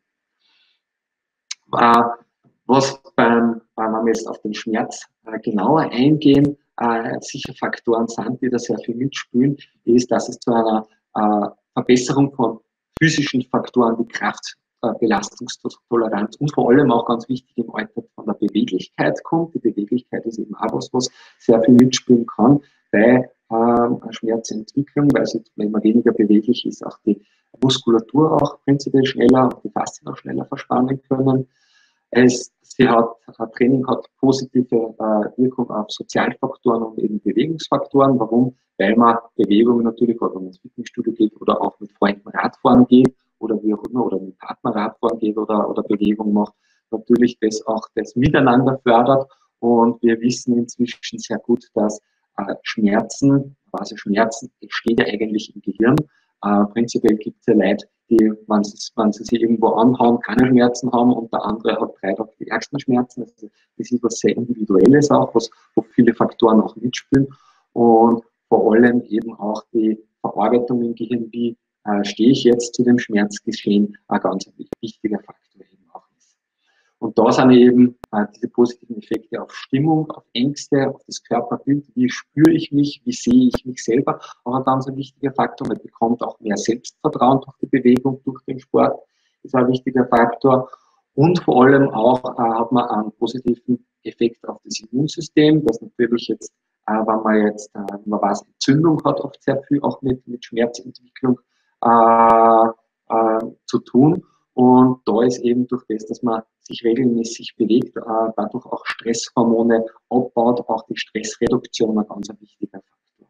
Äh, was beim, äh, wenn wir jetzt auf den Schmerz äh, genauer eingehen, äh, sicher Faktoren sind, die da sehr viel mitspielen, ist, dass es zu einer äh, Verbesserung von physischen Faktoren wie Kraft, äh, Belastungstoleranz und vor allem auch ganz wichtig im Alter von der Beweglichkeit kommt. Die Beweglichkeit ist eben auch was, was sehr viel mitspielen kann bei äh, Schmerzentwicklung, weil sie, wenn man weniger beweglich ist, auch die Muskulatur auch prinzipiell schneller und die Faszien auch schneller verspannen können. Es, sie hat, ein Training hat positive äh, Wirkung auf Sozialfaktoren und eben Bewegungsfaktoren. Warum? Weil man Bewegung natürlich, oder wenn man ins Fitnessstudio geht oder auch mit Freunden Radfahren geht oder wie auch immer, oder mit Partner Radfahren geht oder, oder Bewegung macht, natürlich das auch das Miteinander fördert. Und wir wissen inzwischen sehr gut, dass äh, Schmerzen, also Schmerzen entsteht ja eigentlich im Gehirn. Äh, prinzipiell gibt es ja Leute, die, wenn sie, wenn sie sich irgendwo anhauen, keine Schmerzen haben und der andere hat drei Tage die ärgsten Schmerzen. Also das ist was sehr Individuelles auch, was, wo viele Faktoren auch mitspielen und vor allem eben auch die Verarbeitung im Gehirn, wie äh, stehe ich jetzt zu dem Schmerzgeschehen, ein ganz wichtiger Faktor eben auch ist. Und da sind eben äh, diese positiven Effekte auf Stimmung, auf Ängste, auf das Körperbild, wie spüre ich mich, wie sehe ich mich selber, auch ein ganz wichtiger Faktor. Man bekommt auch mehr Selbstvertrauen durch die Bewegung, durch den Sport, ist ein wichtiger Faktor. Und vor allem auch äh, hat man einen positiven Effekt auf das Immunsystem, das natürlich jetzt, äh, wenn man jetzt, äh, man weiß, Entzündung hat oft sehr viel auch mit, mit Schmerzentwicklung äh, äh, zu tun. Und da ist eben durch das, dass man sich regelmäßig bewegt, äh, dadurch auch Stresshormone abbaut, auch die Stressreduktion ein ganz wichtiger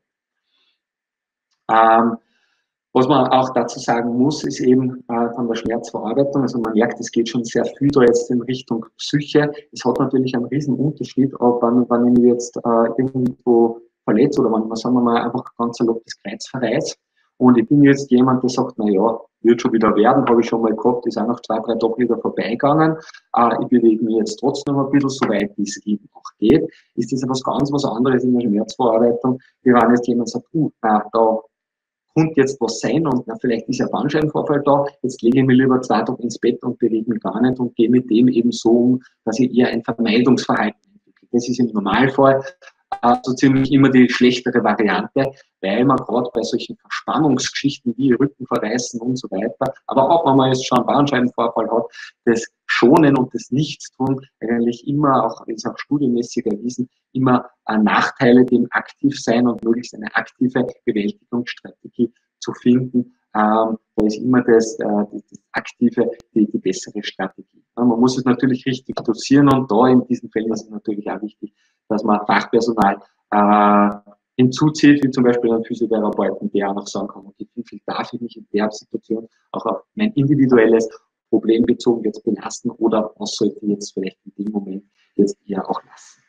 Faktor. Ähm, was man auch dazu sagen muss, ist eben äh, von der Schmerzverarbeitung, also man merkt, es geht schon sehr viel da jetzt in Richtung Psyche. Es hat natürlich einen riesen Unterschied, ob wenn, wenn ich mich jetzt äh, irgendwo verletze oder wenn man, sagen wir mal, einfach ganz salopp das Kreuz verreiß. Und ich bin jetzt jemand, der sagt, na ja, wird schon wieder werden, habe ich schon mal gehabt, ist auch nach zwei, drei Tagen wieder vorbeigegangen. Äh, ich bewege mich jetzt trotzdem ein bisschen, so weit wie es eben auch geht. Ist das etwas ganz was anderes in der Schmerzverarbeitung, wie wenn jetzt jemand sagt, uh, na, da kommt jetzt was sein und na, vielleicht ist ja Bandscheibenvorfall da, jetzt lege ich mich lieber zwei Tage ins Bett und bewege mich gar nicht und gehe mit dem eben so um, dass ich eher ein Vermeidungsverhalten entwickle. Das ist im Normalfall äh, so ziemlich immer die schlechtere Variante, weil man gerade bei solchen Verspannungsgeschichten wie Rücken verreißen und so weiter, aber auch wenn man jetzt schon einen Bandscheibenvorfall hat, das Schonen und das Nichtstun eigentlich immer, auch ist auch studienmäßig erwiesen, immer äh, Nachteile dem Aktivsein und möglichst eine aktive Bewältigungsstrategie zu finden. Ähm, da ist immer das, äh, das Aktive die, die bessere Strategie. Ja, man muss es natürlich richtig dosieren und da in diesen Fällen ist es natürlich auch wichtig, dass man Fachpersonal äh, hinzuzieht, wie zum Beispiel einen Physiotherapeuten, der auch noch sagen kann, okay, wie viel darf ich mich in der Situation auch auf mein individuelles Problem bezogen jetzt belasten oder was sollte ich jetzt vielleicht in dem Moment jetzt eher auch lassen.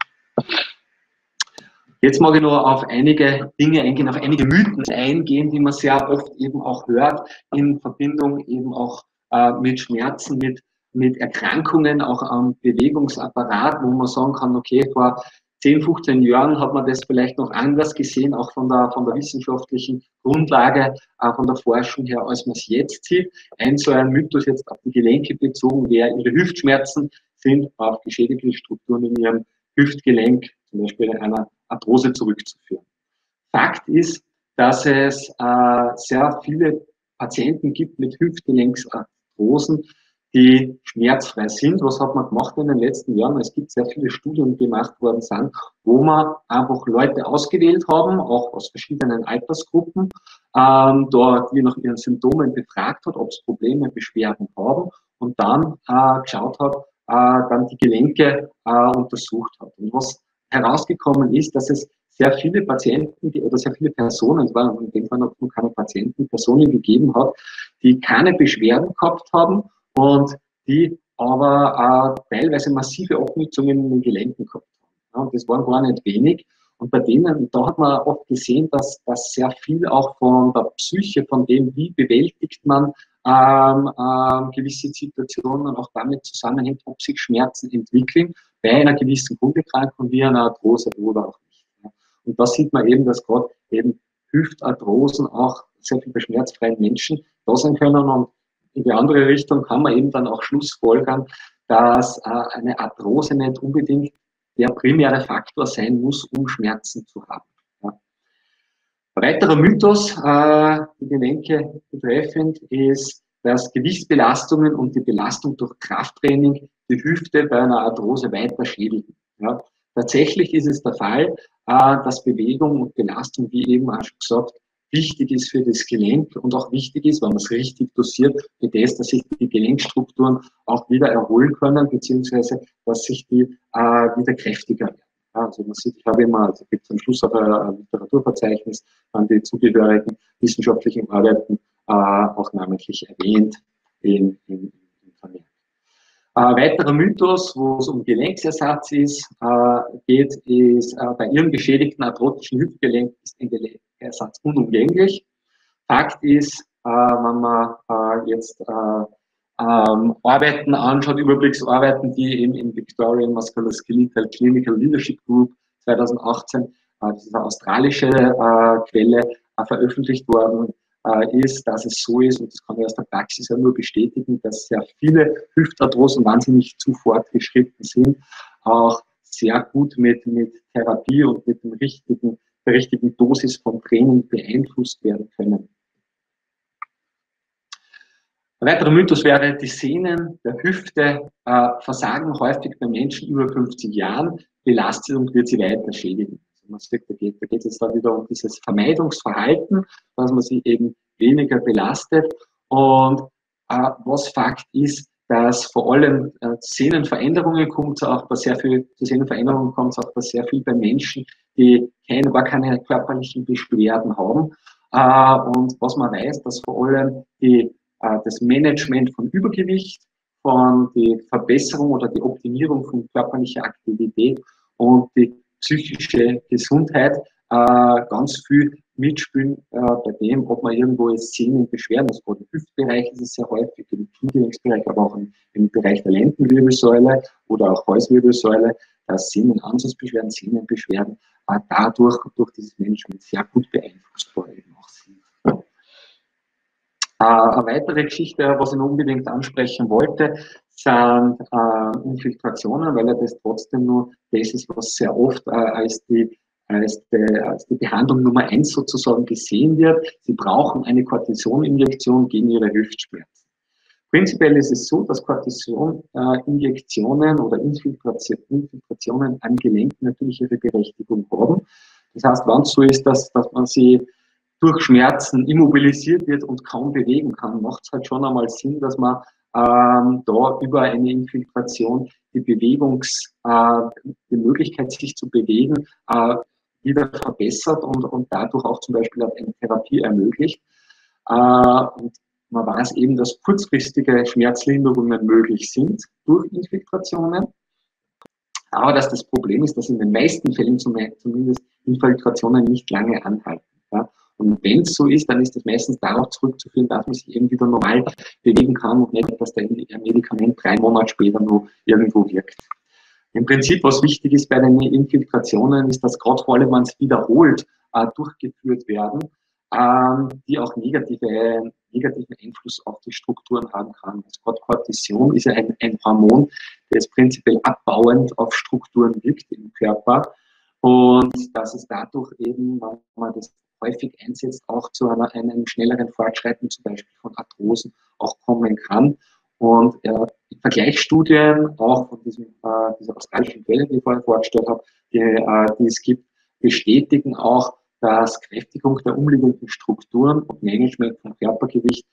Jetzt mag ich nur auf einige Dinge eingehen, auf einige Mythen eingehen, die man sehr oft eben auch hört, in Verbindung eben auch äh, mit Schmerzen, mit, mit Erkrankungen, auch am Bewegungsapparat, wo man sagen kann, okay, vor zehn, fünfzehn Jahren hat man das vielleicht noch anders gesehen, auch von der, von der wissenschaftlichen Grundlage, äh, von der Forschung her, als man es jetzt sieht. Ein so ein Mythos jetzt auf die Gelenke bezogen wäre, ihre Hüftschmerzen sind auf geschädigte Strukturen in ihrem Hüftgelenk, zum Beispiel einer Arthrose, zurückzuführen. Fakt ist, dass es äh, sehr viele Patienten gibt mit Hüftgelenksarthrosen, die schmerzfrei sind. Was hat man gemacht in den letzten Jahren? Es gibt sehr viele Studien, die gemacht worden sind, wo man einfach Leute ausgewählt haben, auch aus verschiedenen Altersgruppen, ähm, da die nach ihren Symptomen befragt hat, ob sie Probleme, Beschwerden haben und dann äh, geschaut hat, äh, dann die Gelenke äh, untersucht hat. Und was herausgekommen ist, dass es sehr viele Patienten die, oder sehr viele Personen, es waren in dem Fall noch keine Patienten, Personen gegeben hat, die keine Beschwerden gehabt haben und die aber äh, teilweise massive Abnutzungen in den Gelenken gehabt haben. Ja, und das waren gar nicht wenig. Und bei denen, da hat man oft gesehen, dass, dass sehr viel auch von der Psyche, von dem, wie bewältigt man ähm, ähm, gewisse Situationen, auch damit zusammenhängt, ob sich Schmerzen entwickeln bei einer gewissen Grunderkrankung wie einer Arthrose oder auch nicht. Ja. Und da sieht man eben, dass gerade eben Hüftarthrosen auch sehr viel bei schmerzfreien Menschen da sein können. Und in die andere Richtung kann man eben dann auch schlussfolgern, dass äh, eine Arthrose nicht unbedingt der primäre Faktor sein muss, um Schmerzen zu haben. Ja. Ein weiterer Mythos, äh, die Gelenke betreffend, ist, dass Gewichtsbelastungen und die Belastung durch Krafttraining die Hüfte bei einer Arthrose weiter schädigen. Ja. Tatsächlich ist es der Fall, äh, dass Bewegung und Belastung, wie eben auch schon gesagt, wichtig ist für das Gelenk und auch wichtig ist, wenn man es richtig dosiert, für das, dass sich die Gelenkstrukturen auch wieder erholen können, beziehungsweise dass sich die äh, wieder kräftiger werden. Also man sieht, ich habe immer, also gibt es am Schluss auch ein Literaturverzeichnis an die zugehörigen wissenschaftlichen Arbeiten äh, auch namentlich erwähnt in, in, in Vermerk. Ein weiterer Mythos, wo es um Gelenksersatz ist, äh, geht, ist, äh, bei ihrem geschädigten arthrotischen Hüftgelenk ist ein Gelenkersatz unumgänglich. Fakt ist, äh, wenn man äh, jetzt äh, ähm, Arbeiten anschaut, Überblicksarbeiten, die im, im Victorian Musculoskeletal Clinical Leadership Group zweitausendachtzehn, äh, das ist eine australische äh, Quelle, äh, veröffentlicht worden äh, ist, dass es so ist, und das kann ich aus der Praxis ja nur bestätigen, dass sehr viele Hüftarthrosen wahnsinnig zu fortgeschritten sind, auch sehr gut mit, mit Therapie und mit dem richtigen, der richtigen Dosis von Training beeinflusst werden können. Ein weiterer Mythos wäre, die Sehnen der Hüfte äh, versagen häufig bei Menschen über fünfzig Jahren, Belastung wird sie weiter schädigen. Also man sieht, da geht, da geht es jetzt da wieder um dieses Vermeidungsverhalten, dass man sie eben weniger belastet. Und äh, was Fakt ist, dass vor allem äh, Sehnenveränderungen kommt, auch bei sehr viel, zu Sehnenveränderungen kommt es auch bei sehr viel bei Menschen, die keine, gar keine körperlichen Beschwerden haben. Äh, und was man weiß, dass vor allem die das Management von Übergewicht, von die Verbesserung oder die Optimierung von körperlicher Aktivität und die psychische Gesundheit äh, ganz viel mitspielen äh, bei dem, ob man irgendwo Sehnenbeschwerden hat. Gerade im Hüftbereich ist es sehr häufig, im Kniegelenksbereich, aber auch im, im Bereich der Lendenwirbelsäule oder auch Halswirbelsäule, dass Sehnenansatzbeschwerden, Sehnenbeschwerden äh, dadurch durch dieses Management sehr gut beeinflussbar eben auch sind. Eine weitere Geschichte, was ich noch unbedingt ansprechen wollte, sind äh, Infiltrationen, weil ja das trotzdem nur das ist, was sehr oft äh, als, die, als, die, als die Behandlung Nummer eins sozusagen gesehen wird. Sie brauchen eine Cortisoninjektion gegen ihre Hüftschmerzen. Prinzipiell ist es so, dass Cortison-Injektionen äh, oder Infiltration, Infiltrationen an Gelenken natürlich ihre Berechtigung haben. Das heißt, wenn es so ist, dass, dass man sie durch Schmerzen immobilisiert wird und kaum bewegen kann, macht es halt schon einmal Sinn, dass man ähm, da über eine Infiltration die Bewegungs, äh, die Möglichkeit, sich zu bewegen, äh, wieder verbessert und, und dadurch auch zum Beispiel eine Therapie ermöglicht. Äh, und man weiß eben, dass kurzfristige Schmerzlinderungen möglich sind durch Infiltrationen. Aber dass das Problem ist, dass in den meisten Fällen zumindest Infiltrationen nicht lange anhalten. Ja. Und wenn es so ist, dann ist das meistens darauf zurückzuführen, dass man sich eben wieder normal bewegen kann und nicht, dass der Medikament drei Monate später nur irgendwo wirkt. Im Prinzip, was wichtig ist bei den Infiltrationen, ist, dass gerade vor allem, wenn es wiederholt äh, durchgeführt werden, ähm, die auch negative, negativen Einfluss auf die Strukturen haben kann. Also gerade Cortison ist ja ein, ein Hormon, das prinzipiell abbauend auf Strukturen wirkt im Körper und dass es dadurch eben, wenn man das häufig einsetzt, auch zu einer, einem schnelleren Fortschreiten zum Beispiel von Arthrosen auch kommen kann. Und äh, Vergleichsstudien, auch von diesem, äh, dieser australischen Quelle, die ich vorhin vorgestellt habe, die, äh, die es gibt, bestätigen auch, dass Kräftigung der umliegenden Strukturen und Management von Körpergewicht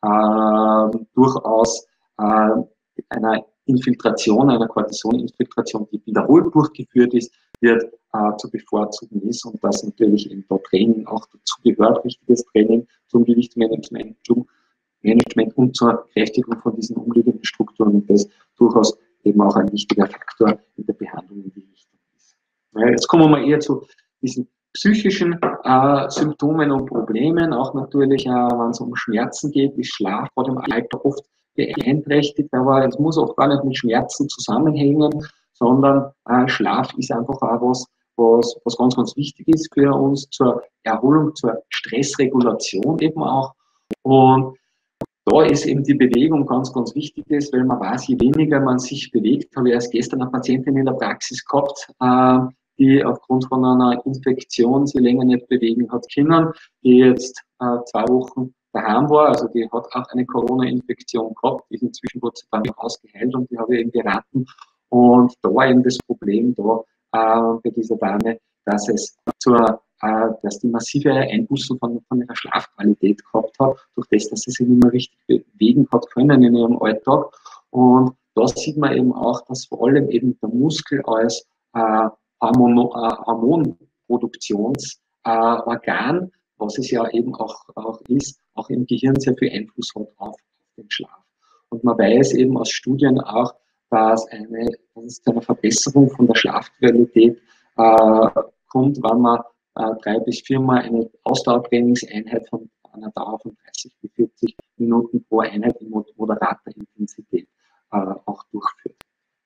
äh, durchaus äh, einer Infiltration, einer Cortison-Infiltration, die wiederholt durchgeführt ist, wird äh, zu bevorzugen ist und dass natürlich eben da Training auch dazu gehört, richtiges Training zum Gewichtsmanagement, zum Management und zur Kräftigung von diesen umliegenden Strukturen und das durchaus eben auch ein wichtiger Faktor in der Behandlung in die Richtung ist. Ja, jetzt kommen wir mal eher zu diesen psychischen äh, Symptomen und Problemen, auch natürlich, äh, wenn es um Schmerzen geht, ist Schlaf gerade im Alter oft beeinträchtigt, aber es muss auch gar nicht mit Schmerzen zusammenhängen, sondern äh, Schlaf ist einfach auch was, was, was ganz, ganz wichtig ist für uns zur Erholung, zur Stressregulation eben auch. Und da ist eben die Bewegung ganz, ganz wichtig ist, weil man weiß, je weniger man sich bewegt, habe ich erst gestern eine Patientin in der Praxis gehabt, äh, die aufgrund von einer Infektion sie länger nicht bewegen hat können, die jetzt äh, zwei Wochen daheim war, also die hat auch eine Corona-Infektion gehabt, die ist inzwischen Gott sei Dank ausgeheilt und die habe ich eben beraten. Und da war eben das Problem da äh, bei dieser Dame, dass es zur äh, dass die massive Einbußen von, von ihrer Schlafqualität gehabt hat, durch das, dass sie sich nicht mehr richtig bewegen hat können in ihrem Alltag. Und da sieht man eben auch, dass vor allem eben der Muskel als äh, Hormon, äh, Hormonproduktionsorgan, äh, was es ja eben auch, auch ist, auch im Gehirn sehr viel Einfluss hat auf, auf den Schlaf. Und man weiß eben aus Studien auch, dass, eine, dass es zu einer Verbesserung von der Schlafqualität äh, kommt, wenn man äh, drei bis viermal eine Ausdauertrainingseinheit von einer Dauer von dreißig bis vierzig Minuten pro Einheit in moderater Intensität äh, auch durchführt.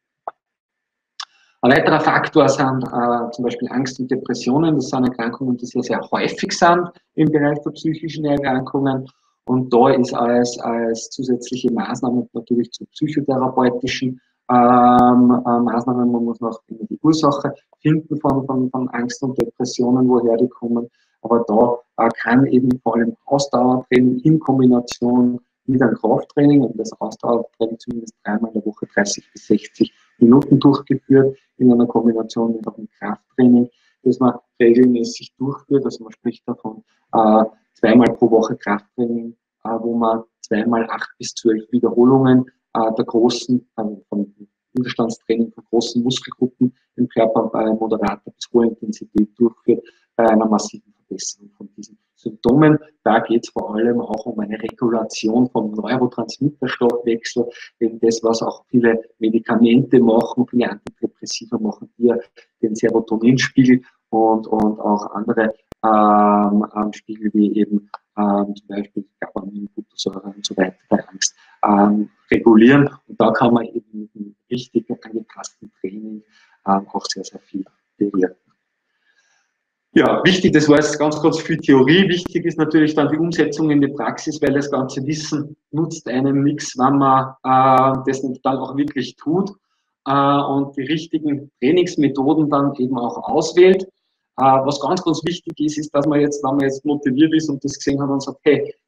Ein weiterer Faktor sind äh, zum Beispiel Angst und Depressionen. Das sind Erkrankungen, die sehr, sehr häufig sind im Bereich der psychischen Erkrankungen. Und da ist als, als zusätzliche Maßnahme natürlich zu psychotherapeutischen ähm, äh, Maßnahmen, man muss noch die Ursache finden von, von, von Angst und Depressionen, woher die kommen. Aber da äh, kann eben vor allem Ausdauertraining in Kombination mit einem Krafttraining, und das Ausdauertraining zumindest dreimal in der Woche dreißig bis sechzig Minuten durchgeführt, in einer Kombination mit einem Krafttraining, das man regelmäßig durchführt. Also man spricht davon äh, zweimal pro Woche Krafttraining, äh, wo man zweimal acht bis zwölf Wiederholungen äh, der großen, äh, von Widerstandstraining von großen Muskelgruppen im Körper bei moderater bis hoher Intensität durchführt, bei einer massiven Verbesserung von diesen Symptomen. Da geht es vor allem auch um eine Regulation vom Neurotransmitterstoffwechsel, eben das, was auch viele Medikamente machen, viele Antidepressiva machen hier den Serotoninspiegel und, und auch andere ähm, Spiegel wie eben ähm, zum Beispiel Gabamin, Buttersäure und so weiter bei Angst ähm, regulieren. Und da kann man eben mit einem richtig angepassten Training ähm, auch sehr, sehr viel bewirken. Ja, wichtig, das war jetzt ganz kurz für Theorie. Wichtig ist natürlich dann die Umsetzung in die Praxis, weil das ganze Wissen nutzt einem nichts, wenn man äh, das dann auch wirklich tut äh, und die richtigen Trainingsmethoden dann eben auch auswählt. Äh, was ganz, ganz wichtig ist, ist, dass man jetzt, wenn man jetzt motiviert ist und das gesehen hat und sagt, hey,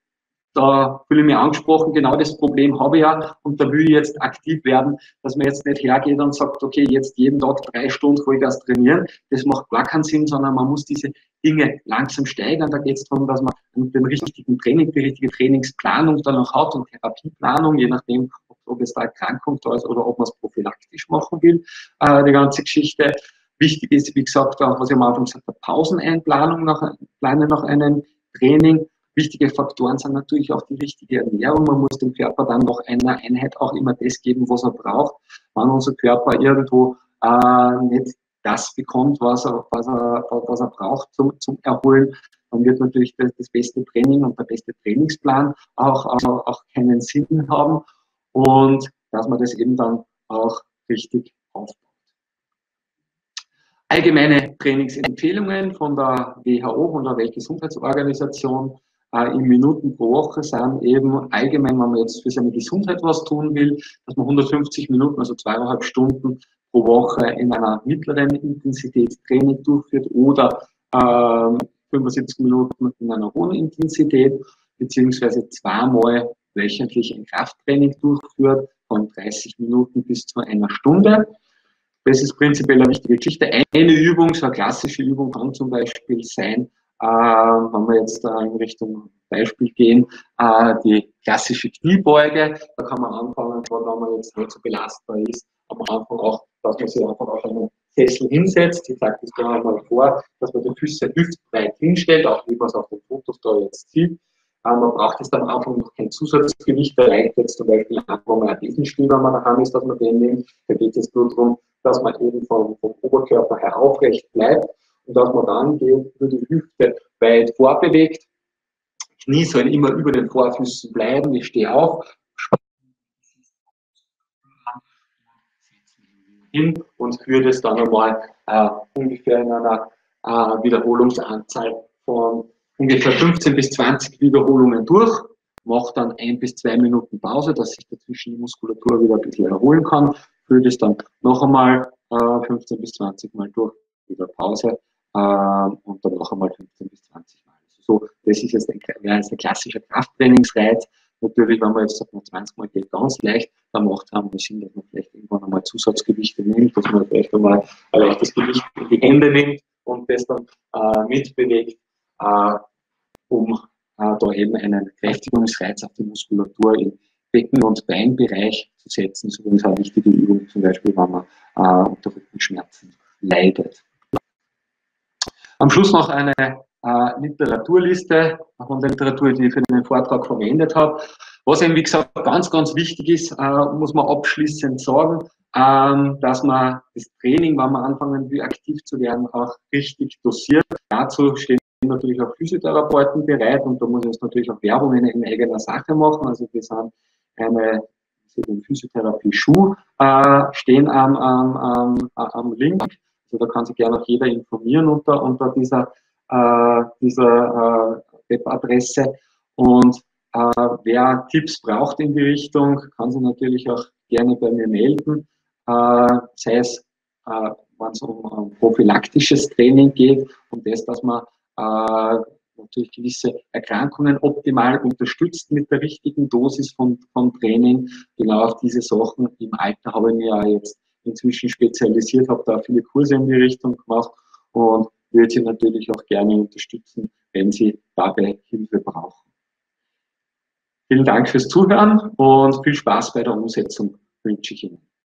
da fühle ich mich angesprochen, genau das Problem habe ich ja und da will ich jetzt aktiv werden, dass man jetzt nicht hergeht und sagt, okay, jetzt jeden Tag drei Stunden Vollgas trainieren, das macht gar keinen Sinn, sondern man muss diese Dinge langsam steigern. Da geht es darum, dass man den richtigen Training, die richtige Trainingsplanung dann auch hat und Therapieplanung, je nachdem, ob, ob es da Erkrankung da ist oder ob man es prophylaktisch machen will, äh, die ganze Geschichte. Wichtig ist, wie gesagt, auch, was ich am Anfang gesagt habe, Pauseneinplanung nach, plane nach einem Training. Wichtige Faktoren sind natürlich auch die richtige Ernährung. Man muss dem Körper dann nach einer Einheit auch immer das geben, was er braucht. Wenn unser Körper irgendwo äh, nicht das bekommt, was er, was er, was er braucht zum, zum Erholen, dann wird natürlich das, das beste Training und der beste Trainingsplan auch, auch, auch keinen Sinn haben und dass man das eben dann auch richtig aufbaut. Allgemeine Trainingsempfehlungen von der W H O, von der Weltgesundheitsorganisation, äh, in Minuten pro Woche sind eben allgemein, wenn man jetzt für seine Gesundheit was tun will, dass man hundertfünfzig Minuten, also zweieinhalb Stunden pro Woche in einer mittleren Intensität Training durchführt oder äh, fünfundsiebzig Minuten in einer hohen Intensität, beziehungsweise zweimal wöchentlich ein Krafttraining durchführt, von dreißig Minuten bis zu einer Stunde. Das ist prinzipiell eine wichtige Geschichte. Eine Übung, so eine klassische Übung kann zum Beispiel sein, äh, wenn wir jetzt äh, in Richtung Beispiel gehen, äh, die klassische Kniebeuge. Da kann man anfangen, wenn man jetzt nicht so belastbar ist, am Anfang auch, dass man sich einfach auf einen Sessel hinsetzt. Ich sage das gerne einmal vor, dass man die Füße hüftbreit hinstellt, auch wie man es auf den Fotos da jetzt sieht. Man braucht jetzt am Anfang noch kein Zusatzgewicht, da reicht jetzt zum Beispiel einfach mal ein Besenstiel, wenn man daheim ist, dass man den nimmt. Da geht es nur darum, dass man eben vom, vom Oberkörper her aufrecht bleibt und dass man dann geht, nur die Hüfte weit vorbewegt. Knie sollen immer über den Vorfüßen bleiben. Ich stehe auf, hin und führe das dann einmal äh, ungefähr in einer äh, Wiederholungsanzahl von ungefähr fünfzehn bis zwanzig Wiederholungen durch, mache dann ein bis zwei Minuten Pause, dass sich dazwischen die Muskulatur wieder ein bisschen erholen kann, führe das dann noch einmal äh, fünfzehn bis zwanzig Mal durch, wieder Pause äh, und dann noch einmal fünfzehn bis zwanzig Mal. Also so, das ist jetzt ein, wäre jetzt ein klassischer Krafttrainingsreiz. Natürlich, wenn man jetzt sagt, zwanzig Mal geht ganz leicht, dann macht es einmal Sinn, dass man vielleicht irgendwann einmal Zusatzgewichte nimmt, dass man vielleicht einmal ein leichtes Gewicht in die Hände nimmt und das dann äh, mitbewegt, äh, um äh, da eben einen Kräftigungsreiz auf die Muskulatur im Becken- und Beinbereich zu setzen. Das ist übrigens eine wichtige Übung, zum Beispiel, wenn man äh, unter Rückenschmerzen leidet. Am Schluss noch eine äh, Literaturliste von der Literatur, die ich für den Vortrag verwendet habe. Was eben, wie gesagt, ganz, ganz wichtig ist, äh, muss man abschließend sagen, ähm, dass man das Training, wenn man anfangen will, aktiv zu werden, auch richtig dosiert. Dazu stehen natürlich auch Physiotherapeuten bereit und da muss ich jetzt natürlich auch Werbung in, in eigener Sache machen. Also wir sind eine den Physiotherapie-Schuh äh, stehen am, am, am, am Link. Also da kann sich gerne auch jeder informieren unter, unter dieser, äh, dieser äh, Webadresse. Und äh, wer Tipps braucht in die Richtung, kann sich natürlich auch gerne bei mir melden. Äh, sei es, äh, wenn es um, um prophylaktisches Training geht, um das, dass man äh, natürlich gewisse Erkrankungen optimal unterstützt mit der richtigen Dosis von, von Training. Genau auf diese Sachen im Alter habe ich mich ja jetzt inzwischen spezialisiert, habe da viele Kurse in die Richtung gemacht und würde Sie natürlich auch gerne unterstützen, wenn Sie dabei Hilfe brauchen. Vielen Dank fürs Zuhören und viel Spaß bei der Umsetzung wünsche ich Ihnen.